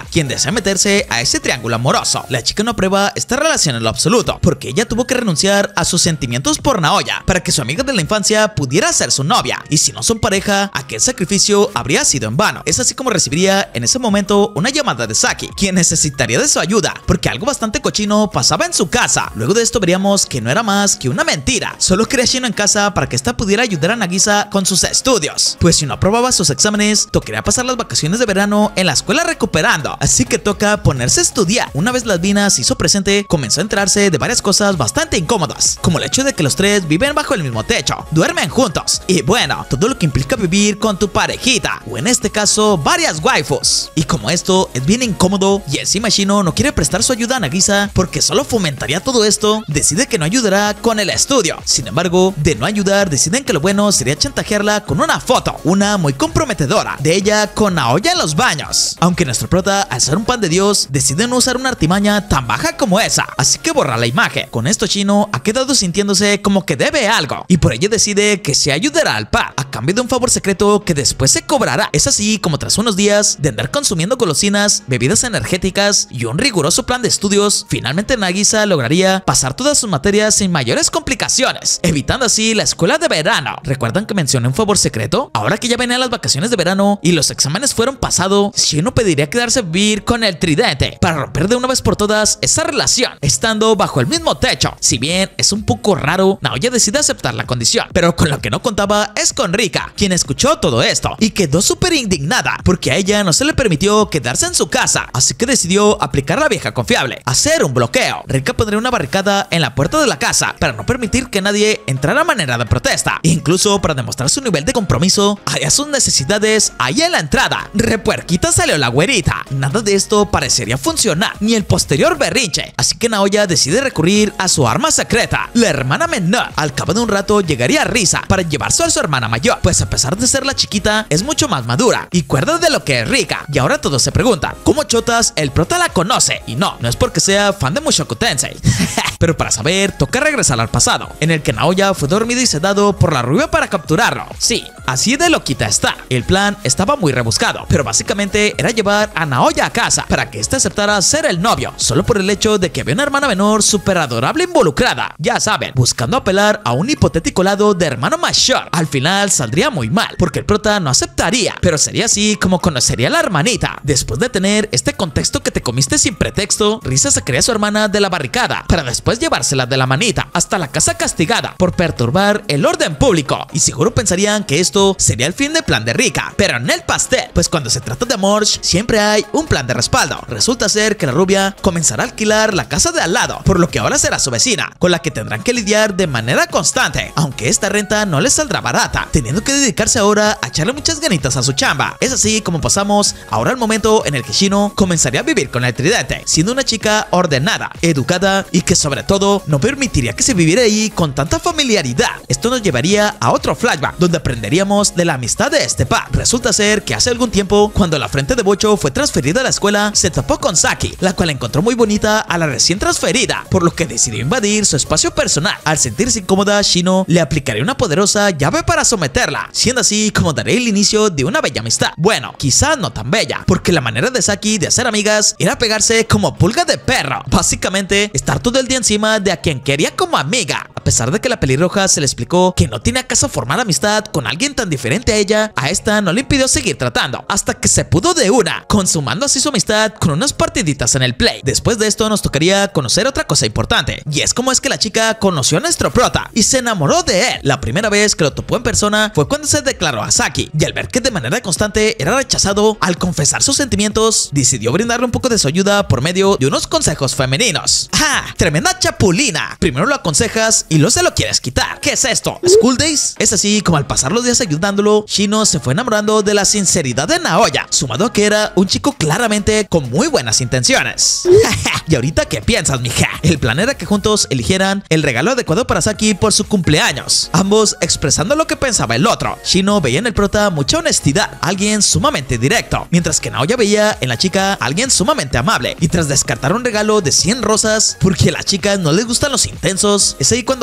Speaker 1: desea meterse a ese triángulo amoroso. La chica no aprueba esta relación en lo absoluto, porque ella tuvo que renunciar a sus sentimientos por Naoya para que su amiga de la infancia pudiera ser su novia, y si no son pareja, aquel sacrificio habría sido en vano. Es así como recibiría en ese momento una llamada de Saki, quien necesitaría de su ayuda, porque algo bastante cochino pasaba en su casa. Luego de esto veríamos que no era más que una mentira, solo quería Shino en casa para que ésta pudiera ayudar a Nagisa con sus estudios, pues si no aprobaba sus exámenes, tocaría pasar las vacaciones de verano en la escuela recuperando, así que toca ponerse a estudiar. Una vez las Vina se hizo presente, comenzó a enterarse de varias cosas bastante incómodas, como el hecho de que los tres viven bajo el mismo techo, duermen juntos, y bueno, todo lo que implica vivir con tu parejita, o en este caso, varias waifus. Y como esto es bien incómodo, y encima Shino no quiere prestar su ayuda a Nagisa porque solo fomentaría todo esto, decide que no ayudará con el estudio. Sin embargo, de no ayudar, deciden que lo bueno sería chantajearla con una foto, una muy comprometedora, de ella con Naoya en los baños. Aunque nuestro prota, al ser un pan de Dios, decide no usar una artimaña tan baja como esa, así que borra la imagen. Con esto Shino ha quedado sintiéndose como que debe algo, y por ello decide que se ayudará al par, a cambio de un favor secreto que después se cobrará. Es así como tras unos días de andar consumiendo golosinas, bebidas energéticas y un riguroso plan de estudios, finalmente Nagisa lograría pasar todas sus materias sin mayores complicaciones, evitando así la escuela de verano. ¿Recuerdan que mencioné un favor secreto? Ahora que ya venían las vacaciones de verano y los exámenes fueron pasados, Shino pediría quedarse a vivir con el tridente para romper de una vez por todas esa relación, estando bajo el mismo techo. Si bien es un poco raro, Naoya decide aceptar la condición, pero con lo que no contaba es con Rika, quien escuchó todo esto y quedó súper indignada porque a ella no se le permitió quedarse en su casa, así que decidió aplicar la vieja confiable, hacer un bloqueo. Rika pondría una barricada en la puerta de la casa para no permitir que nadie entrara a manera de protesta, incluso para demostrar su nivel de compromiso hacia sus necesidades ahí en la entrada. Repuerquita salió la güerita. Nada de esto parecería funcionar, ni el posterior berrinche, así que Naoya decide recurrir a su arma secreta, la hermana menor. Al cabo de un rato llegaría Risa para llevarse a su hermana mayor, pues a pesar de ser la chiquita, es mucho más madura y cuerda de lo que es Rika. Y ahora todos se preguntan, ¿cómo chotas el prota la conoce? Y no, no es porque sea fan de Mushoku Tensei. Pero para saber, toca regresar al pasado, en el que Naoya fue dormido y sedado por la rubia para capturarlo. Sí, así de loquita está. El plan estaba muy rebuscado, pero básicamente era llevar a Naoya a casa para que éste aceptara ser el novio, solo por el hecho de que había una hermana menor súper adorable involucrada. Ya saben, buscando apelar a un hipotético lado de hermano mayor. Al final saldría muy mal, porque el prota no aceptaría, pero sería así como conocería a la hermanita. Después de tener este contexto que te comiste sin pretexto, Risa sacaría a su hermana de la barricada para después llevársela de la manita hasta la casa castigada por perturbar el orden público. Y seguro pensarían que esto sería el fin del plan de Rika, pero en el pastel, pues cuando se trata de amor siempre hay un plan de respaldo. Resulta ser que la rubia comenzará a alquilar la casa de al lado, por lo que ahora será su vecina, con la que tendrán que lidiar de manera constante, aunque esta renta no les saldrá barata, teniendo que dedicarse ahora a echarle muchas ganitas a su chamba. Es así como pasamos ahora al momento en el que Shino comenzaría a vivir con el tridente, siendo una chica ordenada, educada y que sobre todo no permitiría que se viviera ahí con tanta familiaridad. Esto nos llevaría a otro flashback donde aprenderíamos de la amistad de este par. Resulta ser que hace algún tiempo, cuando la frente de Bocho fue transferida a la escuela, se topó con Saki, la cual encontró muy bonita a la recién transferida, por lo que decidió invadir su espacio personal. Al sentirse incómoda, Shino le aplicaría una poderosa llave para someterla, siendo así como daría el inicio de una bella amistad. Bueno, quizás no tan bella, porque la manera de Saki de hacer amigas era pegarse como pulga de perro, básicamente estar todo el día encima de a quien quería como amiga. A pesar de que la pelirroja se le explicó que no tiene acaso formar amistad con alguien tan diferente a ella, a esta no le impidió seguir tratando, hasta que se pudo de una, consumando así su amistad con unas partiditas en el play. Después de esto nos tocaría conocer otra cosa importante, y es cómo es que la chica conoció a nuestro prota y se enamoró de él. La primera vez que lo topó en persona fue cuando se declaró a Saki, y al ver que de manera constante era rechazado al confesar sus sentimientos, decidió brindarle un poco de su ayuda por medio de unos consejos femeninos. ¡Ja! ¡Tremenda chapulina! Primero lo aconsejas y luego se lo quieres quitar. ¿Qué es esto? ¿School Days? Es así como al pasar los días ayudándolo, Shino se fue enamorando de la sinceridad de Naoya, sumado a que era un chico claramente con muy buenas intenciones. ¿Y ahorita qué piensas, mija? El plan era que juntos eligieran el regalo adecuado para Saki por su cumpleaños, ambos expresando lo que pensaba el otro. Shino veía en el prota mucha honestidad, alguien sumamente directo, mientras que Naoya veía en la chica alguien sumamente amable. Y tras descartar un regalo de cien rosas, porque a las chicas no les gustan los intensos, es ahí cuando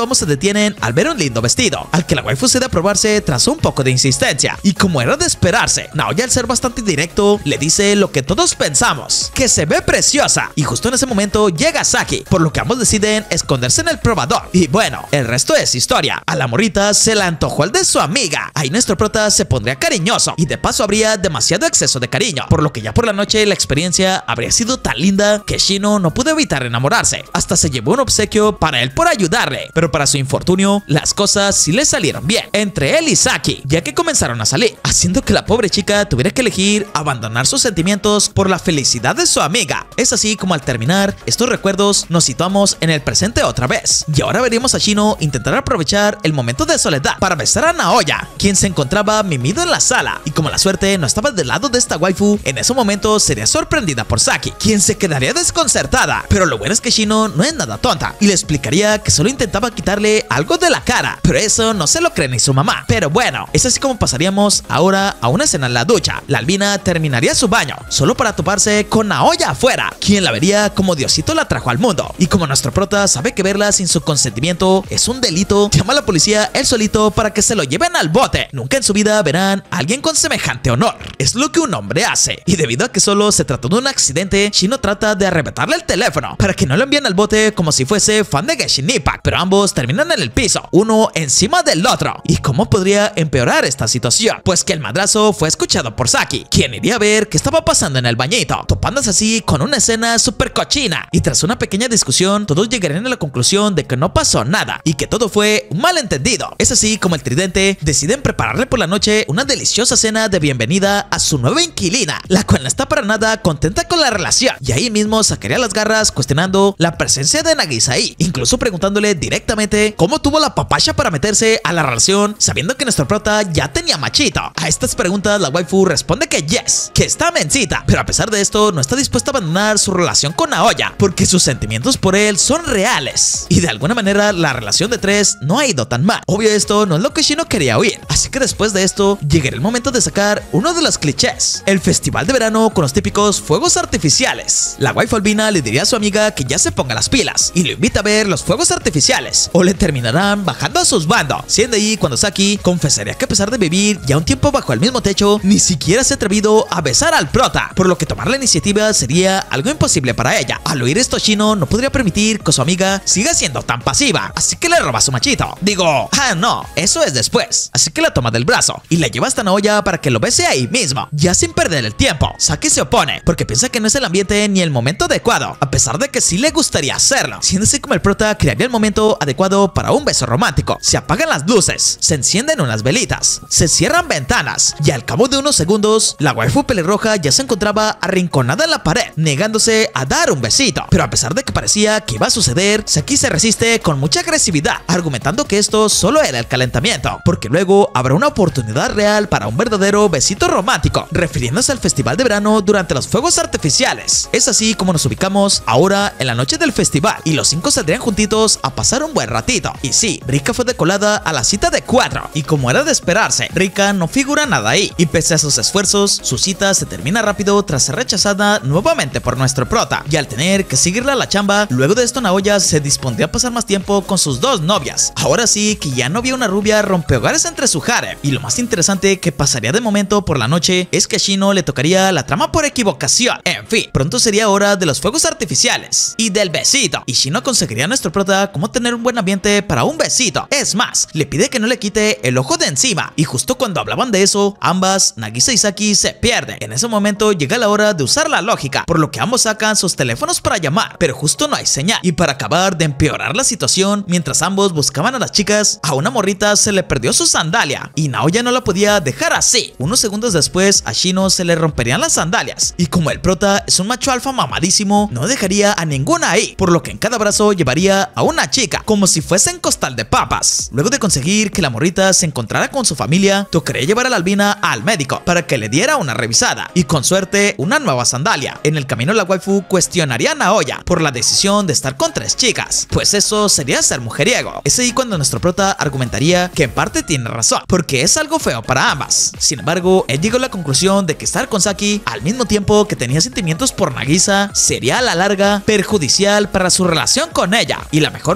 Speaker 1: ambos se detienen al ver un lindo vestido, al que la waifu cede a probarse tras un poco de insistencia. Y como era de esperarse, Naoya, al ser bastante directo, le dice lo que todos pensamos, que se ve preciosa. Y justo en ese momento llega Saki, por lo que ambos deciden esconderse en el probador. Y bueno, el resto es historia. A la morrita se le antojó el de su amiga. Ahí nuestro prota se pondría cariñoso y de paso habría demasiado exceso de cariño, por lo que ya por la noche la experiencia habría sido tan linda que Shino no pudo evitar enamorarse. Hasta se llevó un obsequio para él por ayudarle, pero para su infortunio las cosas sí le salieron bien entre él y Saki, ya que comenzaron a salir, haciendo que la pobre chica tuviera que elegir abandonar sus sentimientos por la felicidad de su amiga. Es así como al terminar estos recuerdos nos situamos en el presente otra vez, y ahora veríamos a Shino intentar aprovechar el momento de soledad para besar a Naoya, quien se encontraba mimido en la sala. Y como la suerte no estaba del lado de esta waifu, en ese momento sería sorprendida por Saki, quien se quedaría desconcertada. Pero lo bueno es que Shino no es nada tonta y le explicaría que solo intentaba quitarle algo de la cara, pero eso no se lo cree ni su mamá. Pero bueno, es así como pasaríamos ahora a una escena en la ducha. La albina terminaría su baño solo para toparse con Naoya afuera, quien la vería como Diosito la trajo al mundo. Y como nuestro prota sabe que verla sin su consentimiento es un delito, llama a la policía él solito para que se lo lleven al bote. Nunca en su vida verán a alguien con semejante honor. Es lo que un hombre hace. Y debido a que solo se trató de un accidente, Shino trata de arrebatarle el teléfono para que no lo envíen al bote como si fuese fan de Genshin Impact. Pero ambos terminan en el piso, uno encima del otro. ¿Y cómo podría empeorar esta situación? Pues que el madrazo fue escuchado por Saki, quien iría a ver qué estaba pasando en el bañito, topándose así con una escena súper cochina. Y tras una pequeña discusión, todos llegarían a la conclusión de que no pasó nada y que todo fue un malentendido. Es así como el tridente deciden prepararle por la noche una deliciosa cena de bienvenida a su nueva inquilina, la cual no está para nada contenta con la relación. Y ahí mismo sacaría las garras cuestionando la presencia de Nagisa ahí, incluso preguntándole directamente cómo tuvo la papacha para meterse a la relación sabiendo que nuestro prota ya tenía machito. A estas preguntas la waifu responde que yes, que está mencita, pero a pesar de esto no está dispuesta a abandonar su relación con Naoya, porque sus sentimientos por él son reales. Y de alguna manera la relación de tres no ha ido tan mal. Obvio, esto no es lo que Shino quería oír, así que después de esto llegará el momento de sacar uno de los clichés: el festival de verano con los típicos fuegos artificiales. La waifu albina le diría a su amiga que ya se ponga las pilas y lo invita a ver los fuegos artificiales, o le terminarán bajando a sus bandos, siendo ahí cuando Saki confesaría que a pesar de vivir ya un tiempo bajo el mismo techo, ni siquiera se ha atrevido a besar al prota, por lo que tomar la iniciativa sería algo imposible para ella. Al oír esto, Shino no podría permitir que su amiga siga siendo tan pasiva, así que le roba su machito. Digo, ah no, eso es después. Así que la toma del brazo y la lleva hasta Naoya para que lo bese ahí mismo, ya sin perder el tiempo. Saki se opone porque piensa que no es el ambiente ni el momento adecuado, a pesar de que sí le gustaría hacerlo, siendo así como el prota crearía el momento adecuado para un beso romántico. Se apagan las luces, se encienden unas velitas, se cierran ventanas y al cabo de unos segundos la waifu pelirroja ya se encontraba arrinconada en la pared, negándose a dar un besito. Pero a pesar de que parecía que iba a suceder, Saki se resiste con mucha agresividad, argumentando que esto solo era el calentamiento, porque luego habrá una oportunidad real para un verdadero besito romántico, refiriéndose al festival de verano durante los fuegos artificiales. Es así como nos ubicamos ahora en la noche del festival y los cinco saldrían juntitos a pasar un buen ratito. Y sí, Rika fue decolada a la cita de cuatro, y como era de esperarse, Rika no figura nada ahí, y pese a sus esfuerzos, su cita se termina rápido tras ser rechazada nuevamente por nuestro prota, y al tener que seguirla a la chamba. Luego de esto, Naoya se dispondría a pasar más tiempo con sus dos novias. Ahora sí que ya no había una rubia rompehogares entre su harem, y lo más interesante que pasaría de momento por la noche es que a Shino le tocaría la trama por equivocación. En fin, pronto sería hora de los fuegos artificiales y del besito, y Shino conseguiría a nuestro prota cómo tener un buen ambiente para un besito. Es más, le pide que no le quite el ojo de encima, y justo cuando hablaban de eso, ambas, Nagisa y Saki, se pierden. En ese momento llega la hora de usar la lógica, por lo que ambos sacan sus teléfonos para llamar, pero justo no hay señal. Y para acabar de empeorar la situación, mientras ambos buscaban a las chicas, a una morrita se le perdió su sandalia, y Naoya no la podía dejar así. Unos segundos después a Shino se le romperían las sandalias, y como el prota es un macho alfa mamadísimo, no dejaría a ninguna ahí, por lo que en cada brazo llevaría a una chica, como si fuesen costal de papas. Luego de conseguir que la morrita se encontrara con su familia, tocaría llevar a la albina al médico para que le diera una revisada, y con suerte una nueva sandalia. En el camino la waifu cuestionaría a Naoya por la decisión de estar con tres chicas, pues eso sería ser mujeriego. Es ahí cuando nuestro prota argumentaría que en parte tiene razón, porque es algo feo para ambas. Sin embargo, él llegó a la conclusión de que estar con Saki al mismo tiempo que tenía sentimientos por Nagisa sería a la larga perjudicial para su relación con ella, y la mejor manera de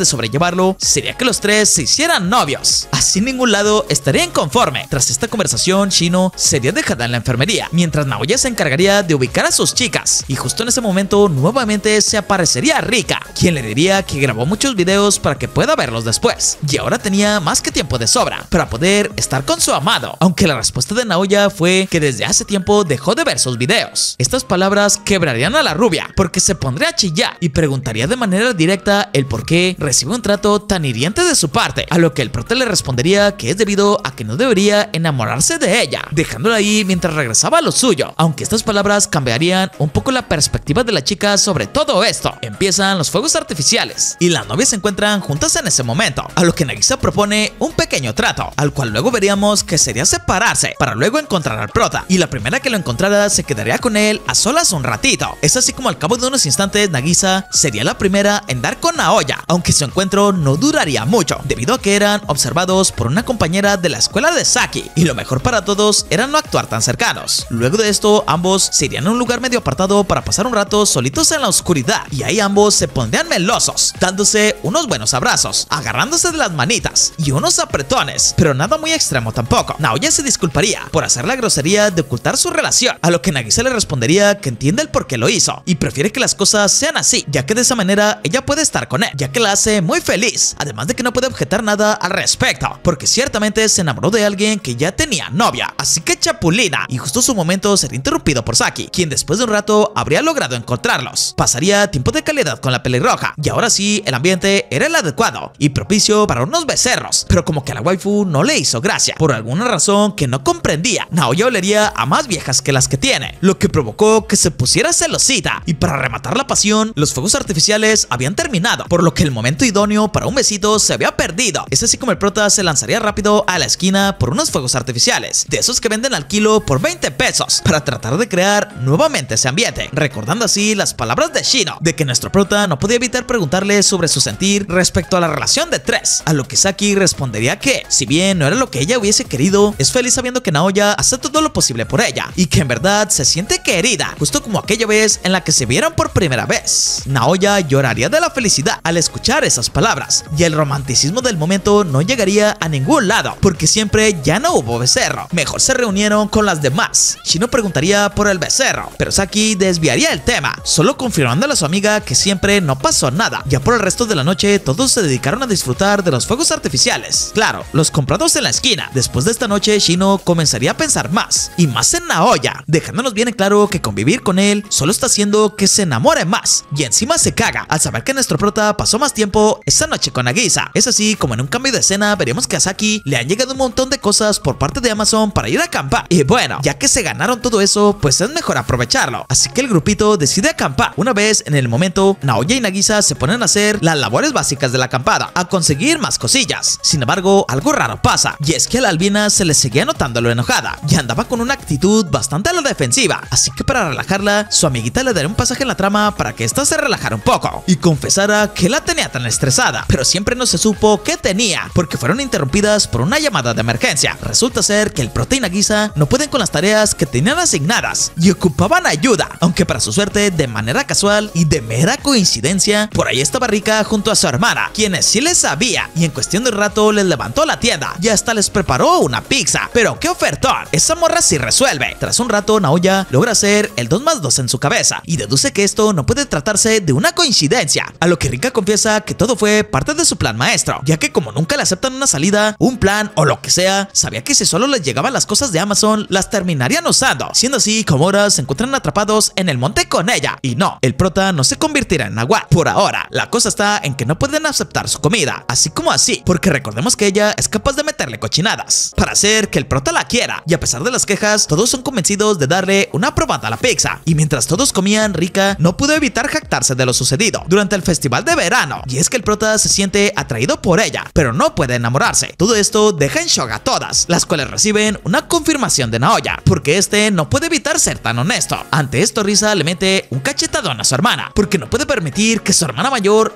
Speaker 1: de sobrellevarlo sería que los tres se hicieran novios. Así ningún lado estaría inconforme. Tras esta conversación, Shino sería dejada en la enfermería, mientras Naoya se encargaría de ubicar a sus chicas. Y justo en ese momento nuevamente se aparecería Rika, quien le diría que grabó muchos videos para que pueda verlos después, y ahora tenía más que tiempo de sobra para poder estar con su amado. Aunque la respuesta de Naoya fue que desde hace tiempo dejó de ver sus videos. Estas palabras quebrarían a la rubia, porque se pondría a chillar y preguntaría de manera directa el por qué recibe un trato tan hiriente de su parte, a lo que el prota le respondería que es debido a que no debería enamorarse de ella, dejándola ahí mientras regresaba a lo suyo. Aunque estas palabras cambiarían un poco la perspectiva de la chica sobre todo esto. Empiezan los fuegos artificiales y las novias se encuentran juntas en ese momento, a lo que Nagisa propone un pequeño trato, al cual luego veríamos que sería separarse para luego encontrar al prota, y la primera que lo encontrara se quedaría con él a solas un ratito. Es así como al cabo de unos instantes Nagisa sería la primera en dar con Naoya, aunque su encuentro no duraría mucho, debido a que eran observados por una compañera de la escuela de Saki, y lo mejor para todos era no actuar tan cercanos. Luego de esto, ambos se irían a un lugar medio apartado para pasar un rato solitos en la oscuridad, y ahí ambos se pondrían melosos, dándose unos buenos abrazos, agarrándose de las manitas y unos apretones, pero nada muy extremo tampoco. Naoya se disculparía por hacer la grosería de ocultar su relación, a lo que Nagisa le respondería que entiende el por qué lo hizo y prefiere que las cosas sean así, ya que de esa manera ella puede estar con él, ya que la hace muy feliz, además de que no puede objetar nada al respecto, porque ciertamente se enamoró de alguien que ya tenía novia, así que chapulina, y justo su momento sería interrumpido por Saki, quien después de un rato habría logrado encontrarlos. Pasaría tiempo de calidad con la pelirroja, y ahora sí el ambiente era el adecuado y propicio para unos becerros, pero como que a la waifu no le hizo gracia, por alguna razón que no comprendía. Naoya olería a más viejas que las que tiene, lo que provocó que se pusiera celosita, y para rematar la pasión, los fuegos artificiales habían terminado, por lo que el momento idóneo para un besito se había perdido. Es así como el prota se lanzaría rápido a la esquina por unos fuegos artificiales, de esos que venden al kilo por veinte pesos, para tratar de crear nuevamente ese ambiente, recordando así las palabras de Shino, de que nuestro prota no podía evitar preguntarle sobre su sentir respecto a la relación de tres, a lo que Saki respondería que, si bien no era lo que ella hubiese querido, es feliz sabiendo que Naoya hace todo lo posible por ella, y que en verdad se siente querida, justo como aquella vez en la que se vieron por primera vez. Naoya lloraría de la felicidad al escuchar esas palabras, y el romanticismo del momento no llegaría a ningún lado, porque siempre ya no hubo becerro, mejor se reunieron con las demás. Shino preguntaría por el becerro, pero Saki desviaría el tema, solo confirmándole a su amiga que siempre no pasó nada. Ya por el resto de la noche todos se dedicaron a disfrutar de los fuegos artificiales, claro, los comprados en la esquina. Después de esta noche Shino comenzaría a pensar más y más en Naoya, dejándonos bien en claro que convivir con él solo está haciendo que se enamore más, y encima se caga al saber que nuestro prota pasó más tiempo esa noche con Nagisa. Es así como en un cambio de escena veremos que a Saki le han llegado un montón de cosas por parte de Amazon para ir a acampar, y bueno, ya que se ganaron todo eso, pues es mejor aprovecharlo, así que el grupito decide acampar. Una vez en el momento, Naoya y Nagisa se ponen a hacer las labores básicas de la acampada, a conseguir más cosillas. Sin embargo, algo raro pasa, y es que a la albina se le seguía notando lo enojada, y andaba con una actitud bastante a la defensiva, así que para relajarla, su amiguita le daría un pasaje en la trama para que ésta se relajara un poco, y confesara que la tenía tan estresada, pero siempre no se supo qué tenía, porque fueron interrumpidas por una llamada de emergencia. Resulta ser que el prota y Nagisa no pueden con las tareas que tenían asignadas, y ocupaban ayuda, aunque para su suerte, de manera casual y de mera coincidencia, por ahí estaba Rika junto a su hermana, quienes sí les sabía, y en cuestión de un rato les levantó la tienda, y hasta les preparó una pizza. Pero qué ofertón, esa morra sí resuelve. Tras un rato, Naoya logra hacer el dos más dos en su cabeza, y deduce que esto no puede tratarse de una coincidencia, a lo que Rika confiesa que todo fue parte de su plan maestro, ya que como nunca le aceptan una salida, un plan o lo que sea, sabía que si solo les llegaban las cosas de Amazon, las terminarían usando, siendo así como ahora se encuentran atrapados en el monte con ella. Y no, el prota no se convertirá en agua por ahora. La cosa está en que no pueden aceptar su comida, así como así, porque recordemos que ella es capaz de meterle cochinadas para hacer que el prota la quiera, y a pesar de las quejas, todos son convencidos de darle una probada a la pizza. Y mientras todos comían, Rika no pudo evitar jactarse de lo sucedido durante el festival de verano, y es que el prota se siente atraído por ella, pero no puede enamorarse. Todo esto deja en shock a todas, las cuales reciben una confirmación de Naoya, porque este no puede evitar ser tan honesto. Ante esto, Risa le mete un cachetadón a su hermana, porque no puede permitir que su hermana mayor ande con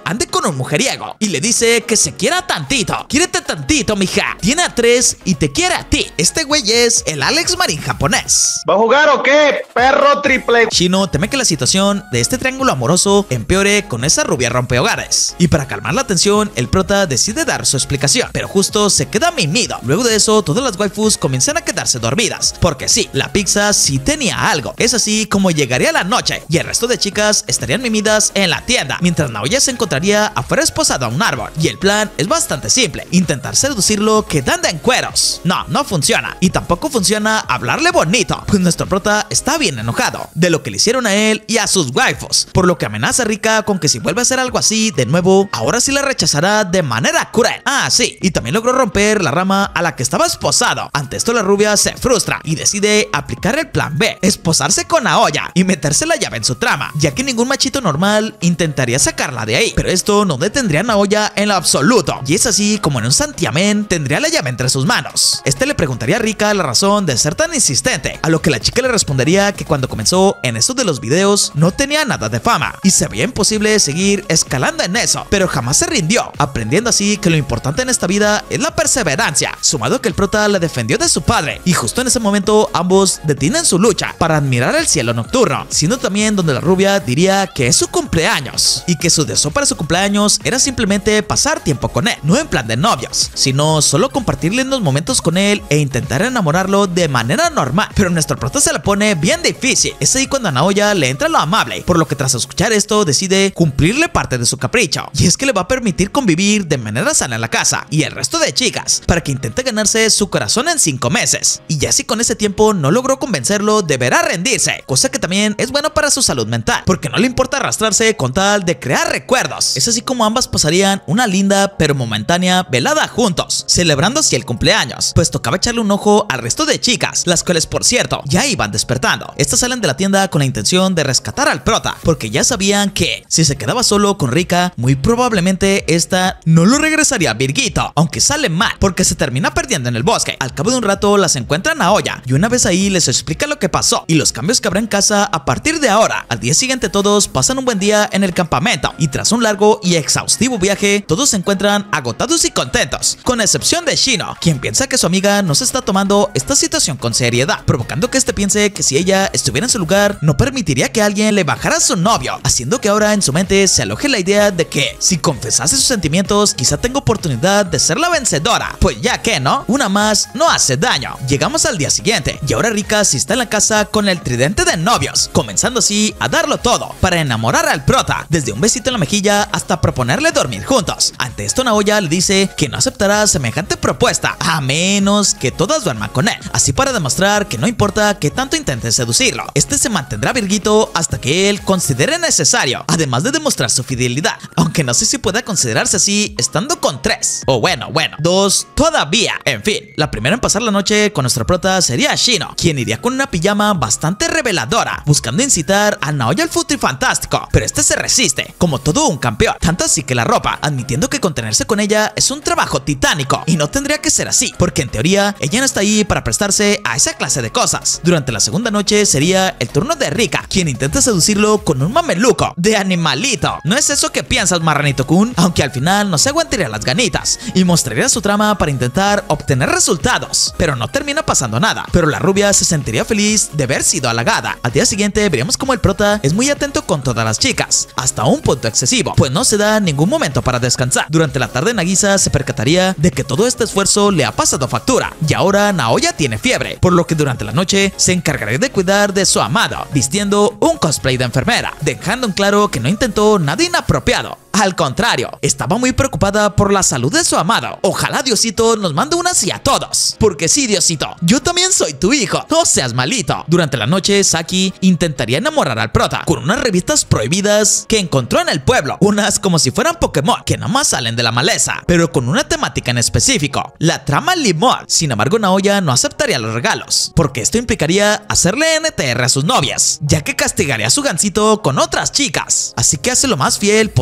Speaker 1: con un mujeriego y le dice que se quiera tantito. Quiérete tantito, mija. Tiene a tres y te quiere a ti. Este güey es el Alex Marín japonés.
Speaker 5: ¿Va a jugar o qué? Perro triple.
Speaker 1: Shino teme que la situación de este triángulo amoroso empeore con esa rubia rompehogares. Y para calmar la tensión, el prota decide dar su explicación, pero justo se queda mimido. Luego de eso, todas las waifus comienzan a quedarse dormidas, porque sí, la pizza sí tenía algo. Es así como llegaría la noche y el resto de chicas estarían mimidas en la tienda, mientras Naoya se encontraría afuera esposado a un árbol. Y el plan es bastante simple: intentar seducirlo quedando en cueros. No, no funciona. Y tampoco funciona hablarle bonito, pues nuestro prota está bien enojado de lo que le hicieron a él y a sus waifus, por lo que amenaza a Rika con que si vuelve a hacer algo así de nuevo, ahora sí la rechazará de manera cruel. Ah, sí, y también logró romper la rama a la que estaba esposado. Ante esto la rubia se frustra y decide aplicar el plan B: esposarse con Aoya y meterse la llave en su trama, ya que ningún machito normal intentaría sacarla de ahí. Pero esto no detendría a Naoya en lo absoluto, y es así como en un santiamén tendría la llave entre sus manos. Este le preguntaría a Rika la razón de ser tan insistente, a lo que la chica le respondería que cuando comenzó en eso de los videos no tenía nada de fama y se veía imposible seguir escalando en eso, pero jamás se rindió, aprendiendo así que lo importante en esta vida es la perseverancia, sumado que el prota la defendió de su padre, y justo en ese momento ambos detienen su lucha para admirar el cielo nocturno, siendo también donde la rubia diría que es su cumpleaños y que su deseo para su cumpleaños era simplemente pasar tiempo con él, no en plan de novios, sino solo compartir lindos momentos con él e intentar enamorarlo de manera normal. Pero nuestro prota se la pone bien difícil. Es ahí cuando a Naoya le entra lo amable, por lo que tras escuchar esto decide cumplirle parte de su capricho, y es que le va a permitir convivir de manera sana en la casa y el resto de chicas, para que intente ganarse su corazón en cinco meses. Y ya si con ese tiempo no logró convencerlo, deberá rendirse, cosa que también es bueno para su salud mental, porque no le importa arrastrarse con tal de crear recuerdos. Es así como ambas pasarían una linda pero momentánea velada juntos, celebrando así el cumpleaños, pues tocaba echarle un ojo al resto de chicas, las cuales por cierto ya iban despertando. Estas salen de la tienda con la intención de rescatar al prota, porque ya sabían que si se quedaba solo con Rika, muy probablemente esta no lo regresaría a Virguito, aunque sale mal, porque se termina perdiendo en el bosque. Al cabo de un rato las encuentran a Naoya, y una vez ahí les explica lo que pasó y los cambios que habrá en casa a partir de ahora. Al día siguiente todos pasan un buen día en el campamento, y tras un largo y exhaustivo viaje, todos se encuentran agotados y contentos, con excepción de Shino, quien piensa que su amiga no se está tomando esta situación con seriedad, provocando que este piense que si ella estuviera en su lugar, no permitiría que alguien le bajara a su novio, haciendo que ahora en su mente se aloje la idea de que si confesase sus sentimientos, quizá tenga oportunidad de ser la vencedora. Pues ya que no, una más no hace daño. Llegamos al día siguiente, y ahora Rika sí está en la casa con el tridente de novios, comenzando así a darlo todo para enamorar al prota, desde un besito en la mejilla hasta proponerle dormir juntos. Ante esto Naoya le dice que no aceptará semejante propuesta, a menos que todas duerman con él, así para demostrar que no importa que tanto intenten seducirlo, este se mantendrá virguito hasta que él considere necesario, además de demostrar su fidelidad, aunque no sé si pueda considerarse así estando con tres, o bueno, bueno, dos todavía. En fin, la primera en pasar la noche con nuestro prota sería Shino, quien iría con una pijama bastante reveladora, buscando incitar a Naoya al futri fantástico, pero este se resiste, como todo un campeón, tanto así que la ropa, admitiendo que contenerse con ella es un trabajo titánico, y no tendría que ser así, porque en teoría ella no está ahí para prestarse a esa clase de cosas. Durante la segunda noche sería el turno de Rika, quien intenta seducirlo con un mameluco de animalito. No es eso que piensas, Marranito-kun, aunque al final no se aguantaría las ganitas y mostraría su trama para intentar obtener resultados, pero no termina pasando nada. Pero la rubia se sentiría feliz de haber sido halagada. Al día siguiente veríamos como el prota es muy atento con todas las chicas, hasta un punto excesivo, pues no se da ningún momento para descansar. Durante la tarde Nagisa se percataría de que todo este esfuerzo le ha pasado factura, y ahora Naoya tiene fiebre, por lo que durante la noche se encargará de cuidar de su amado, vistiendo un cosplay de enfermera, dejando en claro que no intentó nada inapropiado. Al contrario, estaba muy preocupada por la salud de su amado. Ojalá Diosito nos mande una así a todos, porque sí, Diosito, yo también soy tu hijo, no seas malito. Durante la noche Saki intentaría enamorar al prota con unas revistas prohibidas que encontró en el pueblo, unas como si fueran Pokémon que nomás salen de la maleza, pero con una temática en específico, la trama limón. Sin embargo, Naoya no aceptaría los regalos, porque esto implicaría hacerle N T R a sus novias, ya que castigaría a su gansito con otras chicas, así que hace lo más fiel posible que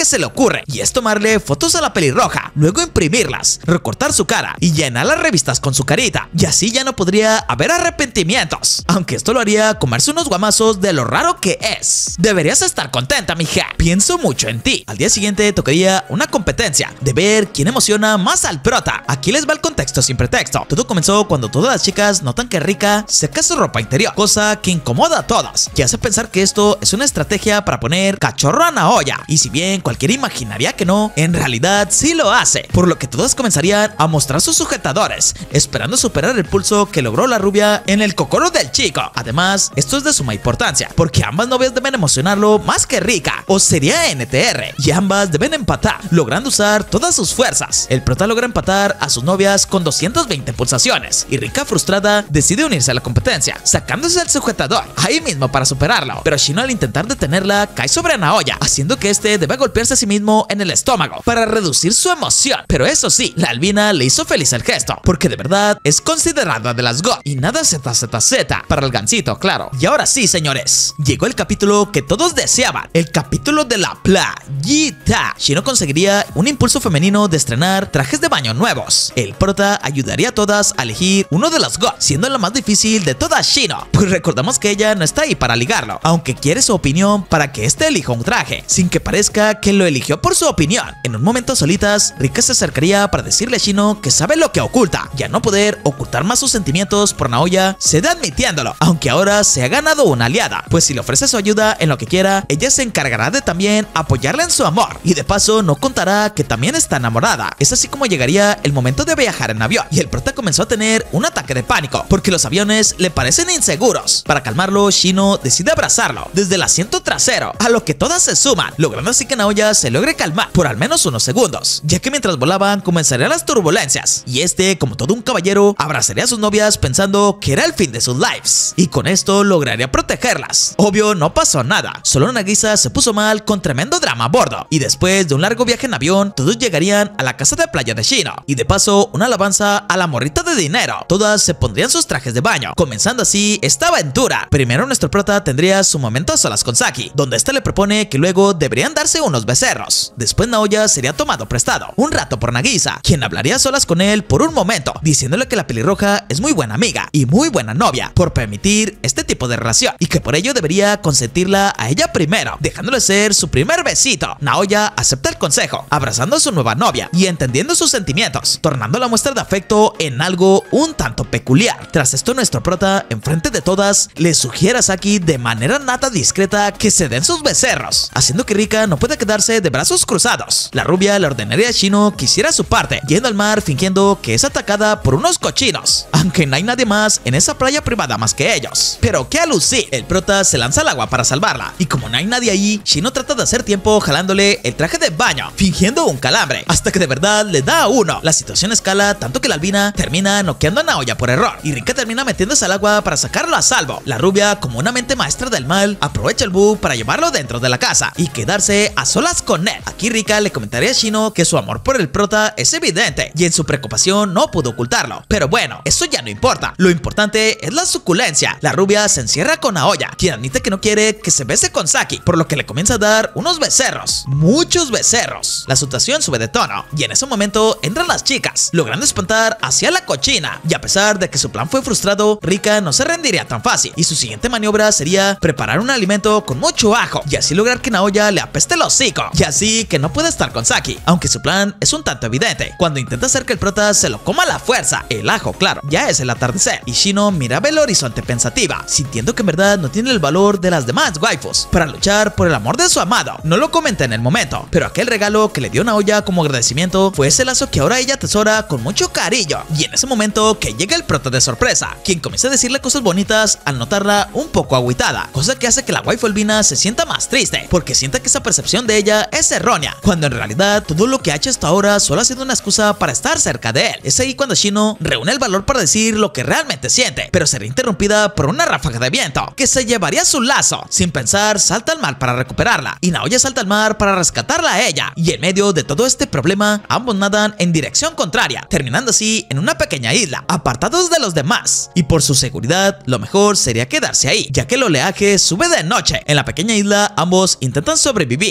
Speaker 1: se le ocurre, y es tomarle fotos a la pelirroja, luego imprimirlas, recortar su cara y llenar las revistas con su carita, y así ya no podría haber arrepentimientos, aunque esto lo haría comerse unos guamazos de lo raro que es. Deberías estar contenta, mija, pienso mucho en ti. Al día siguiente tocaría una competencia de ver quién emociona más al prota. Aquí les va el contexto sin pretexto. Todo comenzó cuando todas las chicas notan que Rika seca su ropa interior, cosa que incomoda a todas y hace pensar que esto es una estrategia para poner cachorro a Naoya, y si bien cualquiera imaginaría que no, en realidad sí lo hace, por lo que todas comenzarían a mostrar sus sujetadores, esperando superar el pulso que logró la rubia en el cocoro del chico. Además, esto es de suma importancia, porque ambas novias deben emocionarlo más que Rika, o sería N T R, y ambas deben empatar, logrando usar todas sus fuerzas. El prota logra empatar a sus novias con doscientas veinte pulsaciones, y Rika, frustrada, decide unirse a la competencia, sacándose el sujetador ahí mismo para superarlo, pero Shino, al intentar detenerla, cae sobre Naoya, haciendo que este deba golpearse a sí mismo en el estómago para reducir su emoción. Pero eso sí, la albina le hizo feliz el gesto, porque de verdad es considerada de las God, y nada Z Z Z para el gancito, claro. Y ahora sí, señores, llegó el capítulo que todos deseaban, el capítulo de la playita. Shino conseguiría un impulso femenino de estrenar trajes de baño nuevos. El prota ayudaría a todas a elegir uno de los God, siendo la más difícil de todas Shino, pues recordamos que ella no está ahí para ligarlo, aunque quiere su opinión para que este elija un traje, sin que parezca que lo eligió por su opinión. En un momento solitas, Rika se acercaría para decirle a Shino que sabe lo que oculta, y al no poder ocultar más sus sentimientos por Naoya, cede admitiéndolo, aunque ahora se ha ganado una aliada, pues si le ofrece su ayuda en lo que quiera, ella se encargará de también apoyarla en su amor, y de paso no contará que también está enamorada. Es así como llegaría el momento de viajar en avión, y el prota comenzó a tener un ataque de pánico, porque los aviones le parecen inseguros. Para calmarlo, Shino decide abrazarlo desde el asiento trasero, a lo que todas se suman, logrando así que Naoya se logre calmar por al menos unos segundos, ya que mientras volaban comenzarían las turbulencias, y este, como todo un caballero, abrazaría a sus novias pensando que era el fin de sus lives, y con esto lograría protegerlas. Obvio, no pasó nada, solo Nagisa se puso mal con tremendo drama a bordo, y después de un largo viaje en avión, todos llegarían a la casa de playa de Shino, y de paso una alabanza a la morrita de dinero. Todas se pondrían sus trajes de baño, comenzando así esta aventura. Primero nuestro prota tendría su momento a solas con Saki, donde este le propone que luego deberían darse unos becerros. Después Naoya sería tomado prestado un rato por Nagisa, quien hablaría a solas con él por un momento, diciéndole que la pelirroja es muy buena amiga y muy buena novia por permitir este tipo de relación, y que por ello debería consentirla a ella primero, dejándole ser su primer besito. Naoya acepta el consejo, abrazando a su nueva novia y entendiendo sus sentimientos, tornando la muestra de afecto en algo un tanto peculiar. Tras esto, nuestro prota, enfrente de todas, le sugiere a Saki de manera nata discreta que se den sus becerros, haciendo que Rika no pueda quedarse de brazos cruzados. La rubia le ordenaría a Shino que hiciera su parte, yendo al mar fingiendo que es atacada por unos cochinos, aunque no hay nadie más en esa playa privada más que ellos. Pero qué alucí, el prota se lanza al agua para salvarla, y como no hay nadie ahí, Shino trata de hacer tiempo jalándole el traje de baño, fingiendo un calambre, hasta que de verdad le da a uno. La situación escala tanto que la albina termina noqueando a Naoya por error, y Rika termina metiéndose al agua para sacarlo a salvo. La rubia, como una mente maestra del mal, aprovecha el bug para llevarlo dentro de la casa y quedarse a solas con él. Aquí Rika le comentaría a Shino que su amor por el prota es evidente, y en su preocupación no pudo ocultarlo. Pero bueno, eso ya no importa, lo importante es la suculencia. La rubia se encierra con Naoya, quien admite que no quiere que se bese con Saki, por lo que le comienza a dar unos becerros, muchos becerros. La situación sube de tono, y en ese momento entran las chicas, logrando espantar hacia la cochina, y a pesar de que su plan fue frustrado, Rika no se rendiría tan fácil, y su siguiente maniobra sería preparar un alimento con mucho ajo, y así lograr que Naoya le apeste el hocico, y así que no pueda estar con Saki, aunque su plan es un tanto evidente, cuando intenta hacer que el prota se lo coma a la fuerza. El ajo, claro, ya es el atardecer, y Shino miraba el horizonte pensativa, sintiendo que en verdad no tiene el valor de las demás waifus para luchar por el amor de su amado. No lo comenta en el momento, pero aquel regalo que le dio Naoya como agradecimiento fue ese lazo que ahora ella atesora con mucho cariño, y en ese momento que llega el prota de sorpresa, quien comienza a decirle cosas bonitas al notarla un poco agüitada, cosa que hace que la waifu albina se sienta más triste, porque siente que esa percepción de ella es errónea, cuando en realidad todo lo que ha hecho hasta ahora solo ha sido una excusa para estar cerca de él. Es ahí cuando Shino reúne el valor para decir lo que realmente siente, pero será interrumpida por una ráfaga de viento que se llevaría su lazo. Sin pensar, salta al mar para recuperarla, y Naoya salta al mar para rescatarla a ella, y en medio de todo este problema, ambos nadan en dirección contraria, terminando así en una pequeña isla, apartados de los demás, y por su seguridad, lo mejor sería quedarse ahí, ya que el oleaje sube de noche. En la pequeña isla, ambos intentan sobrevivir, buscando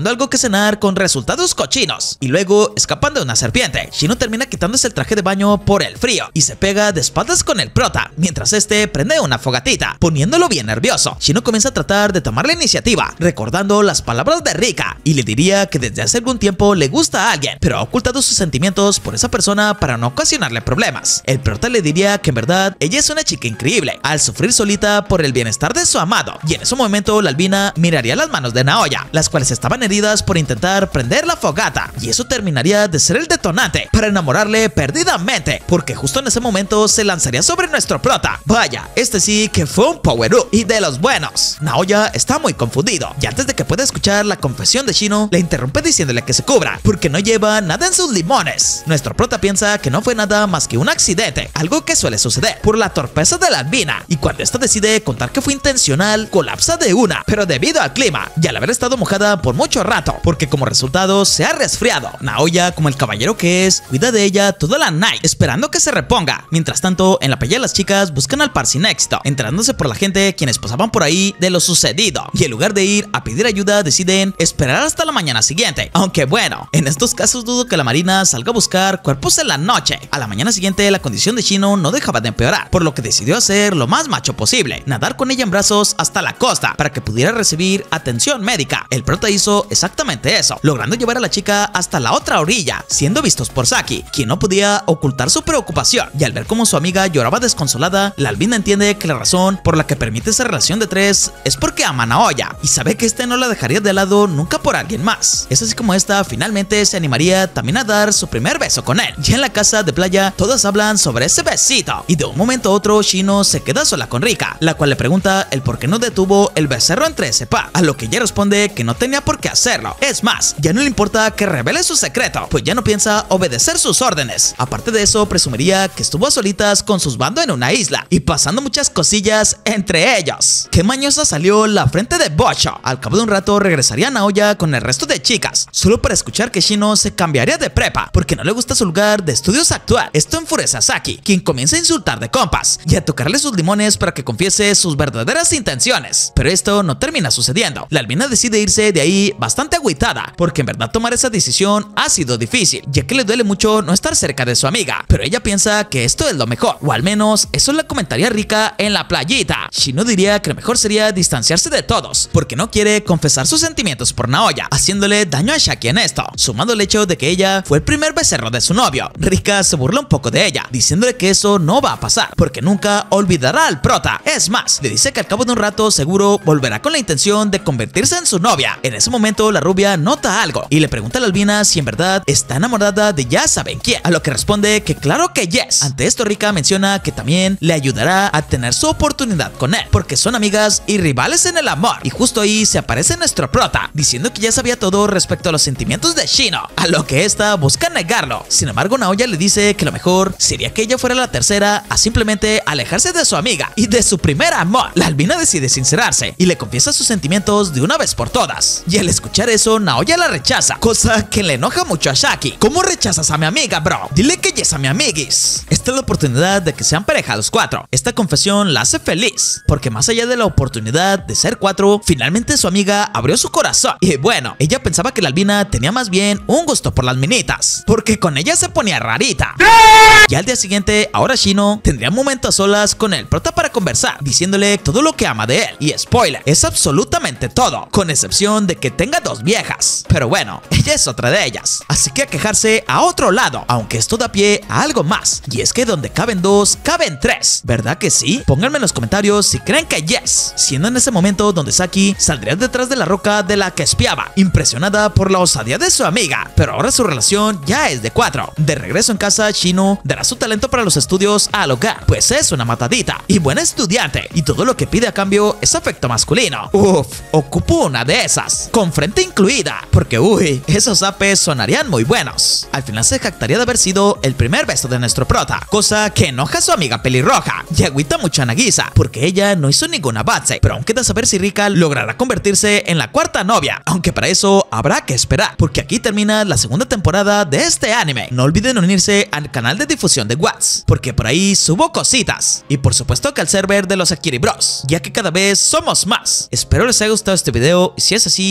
Speaker 1: buscando algo que cenar con resultados cochinos y luego escapan de una serpiente. Shino termina quitándose el traje de baño por el frío y se pega de espaldas con el prota, mientras este prende una fogatita, poniéndolo bien nervioso. Shino comienza a tratar de tomar la iniciativa, recordando las palabras de Rika, y le diría que desde hace algún tiempo le gusta a alguien, pero ha ocultado sus sentimientos por esa persona para no ocasionarle problemas. El prota le diría que en verdad ella es una chica increíble, al sufrir solita por el bienestar de su amado, y en ese momento la albina miraría las manos de Naoya, las cuales estaban heridas por intentar prender la fogata, y eso terminaría de ser el detonante para enamorarle perdidamente, porque justo en ese momento se lanzaría sobre nuestro prota. Vaya, este sí que fue un power up y de los buenos. Naoya está muy confundido, y antes de que pueda escuchar la confesión de Shino, le interrumpe diciéndole que se cubra, porque no lleva nada en sus limones. Nuestro prota piensa que no fue nada más que un accidente, algo que suele suceder por la torpeza de la albina, y cuando esta decide contar que fue intencional, colapsa de una, pero debido al clima y al haber estado mojada por mucho rato, porque como resultado se ha resfriado. Naoya, como el caballero que es, cuida de ella toda la night, esperando que se reponga. Mientras tanto, en la playa las chicas buscan al par sin éxito, enterándose por la gente quienes pasaban por ahí de lo sucedido, y en lugar de ir a pedir ayuda deciden esperar hasta la mañana siguiente, aunque bueno, en estos casos dudo que la marina salga a buscar cuerpos en la noche. A la mañana siguiente la condición de Shino no dejaba de empeorar, por lo que decidió hacer lo más macho posible, nadar con ella en brazos hasta la costa para que pudiera recibir atención médica. El prota hizo exactamente eso, logrando llevar a la chica hasta la otra orilla, siendo vistos por Saki, quien no podía ocultar su preocupación, y al ver cómo su amiga lloraba desconsolada, la albina entiende que la razón por la que permite esa relación de tres es porque ama a Naoya, y sabe que este no la dejaría de lado nunca por alguien más. Es así como esta finalmente se animaría también a dar su primer beso con él. Ya en la casa de playa, todas hablan sobre ese besito, y de un momento a otro Shino se queda sola con Rika, la cual le pregunta el por qué no detuvo el becerro entre ese par, a lo que ella responde que no tenía por qué hacerlo. Es más, ya no le importa que revele su secreto, pues ya no piensa obedecer sus órdenes. Aparte de eso, presumiría que estuvo a solitas con sus bandos en una isla y pasando muchas cosillas entre ellos. Qué mañosa salió la frente de Bocho. Al cabo de un rato regresaría Naoya con el resto de chicas, solo para escuchar que Shino se cambiaría de prepa porque no le gusta su lugar de estudios actual. Esto enfurece a Saki, quien comienza a insultar de compas y a tocarle sus limones para que confiese sus verdaderas intenciones. Pero esto no termina sucediendo. La albina decide irse de ahí bastante agüitada, porque en verdad tomar esa decisión ha sido difícil, ya que le duele mucho no estar cerca de su amiga, pero ella piensa que esto es lo mejor, o al menos eso le comentaría Rika en la playita. Shino diría que lo mejor sería distanciarse de todos, porque no quiere confesar sus sentimientos por Naoya, haciéndole daño a Saki en esto, sumando el hecho de que ella fue el primer becerro de su novio. Rika se burla un poco de ella, diciéndole que eso no va a pasar, porque nunca olvidará al prota. Es más, le dice que al cabo de un rato seguro volverá con la intención de convertirse en su novia. En ese momento la rubia nota algo y le pregunta a la albina si en verdad está enamorada de ya saben quién, a lo que responde que claro que yes. Ante esto Rika menciona que también le ayudará a tener su oportunidad con él, porque son amigas y rivales en el amor, y justo ahí se aparece nuestro prota, diciendo que ya sabía todo respecto a los sentimientos de Shino, a lo que esta busca negarlo. Sin embargo, Naoya le dice que lo mejor sería que ella fuera la tercera a simplemente alejarse de su amiga y de su primer amor. La albina decide sincerarse y le confiesa sus sentimientos de una vez por todas, y al escuchar eso Naoya la rechaza, cosa que le enoja mucho a Saki. ¿Cómo rechazas a mi amiga, bro? Dile que yes a mi amiguis. Esta es la oportunidad de que sean pareja los cuatro. Esta confesión la hace feliz, porque más allá de la oportunidad de ser cuatro, finalmente su amiga abrió su corazón. Y bueno, ella pensaba que la albina tenía más bien un gusto por las minitas, porque con ella se ponía rarita. Y al día siguiente, ahora Shino tendría un momento a solas con el prota para conversar, diciéndole todo lo que ama de él. Y spoiler, es absolutamente todo, con excepción de que tenga dos viejas. Pero bueno, ella es otra de ellas, así que a quejarse a otro lado, aunque esto da pie a algo más, y es que donde caben dos, caben tres. ¿Verdad que sí? Pónganme en los comentarios si creen que yes, siendo en ese momento donde Saki saldría detrás de la roca de la que espiaba, impresionada por la osadía de su amiga, pero ahora su relación ya es de cuatro. De regreso en casa, Shino dará su talento para los estudios al hogar, pues es una matadita y buena estudiante, y todo lo que pide a cambio es afecto masculino. Uff, ocupo una de esas, con frente incluida, porque uy, esos apes sonarían muy buenos. Al final se jactaría de haber sido el primer beso de nuestro prota, cosa que enoja a su amiga pelirroja y agüita mucho a Nagisa, porque ella no hizo ningún avance, pero aún queda saber si Rika logrará convertirse en la cuarta novia, aunque para eso habrá que esperar, porque aquí termina la segunda temporada de este anime. No olviden unirse al canal de difusión de Watts, porque por ahí subo cositas, y por supuesto que al server de los Akiri Bros, ya que cada vez somos más. Espero les haya gustado este video, y si es así, denle like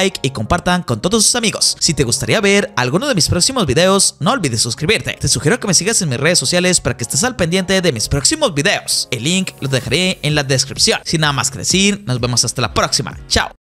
Speaker 1: like y compartan con todos sus amigos. Si te gustaría ver alguno de mis próximos videos, no olvides suscribirte. Te sugiero que me sigas en mis redes sociales para que estés al pendiente de mis próximos videos. El link lo dejaré en la descripción. Sin nada más que decir, nos vemos hasta la próxima. Chao.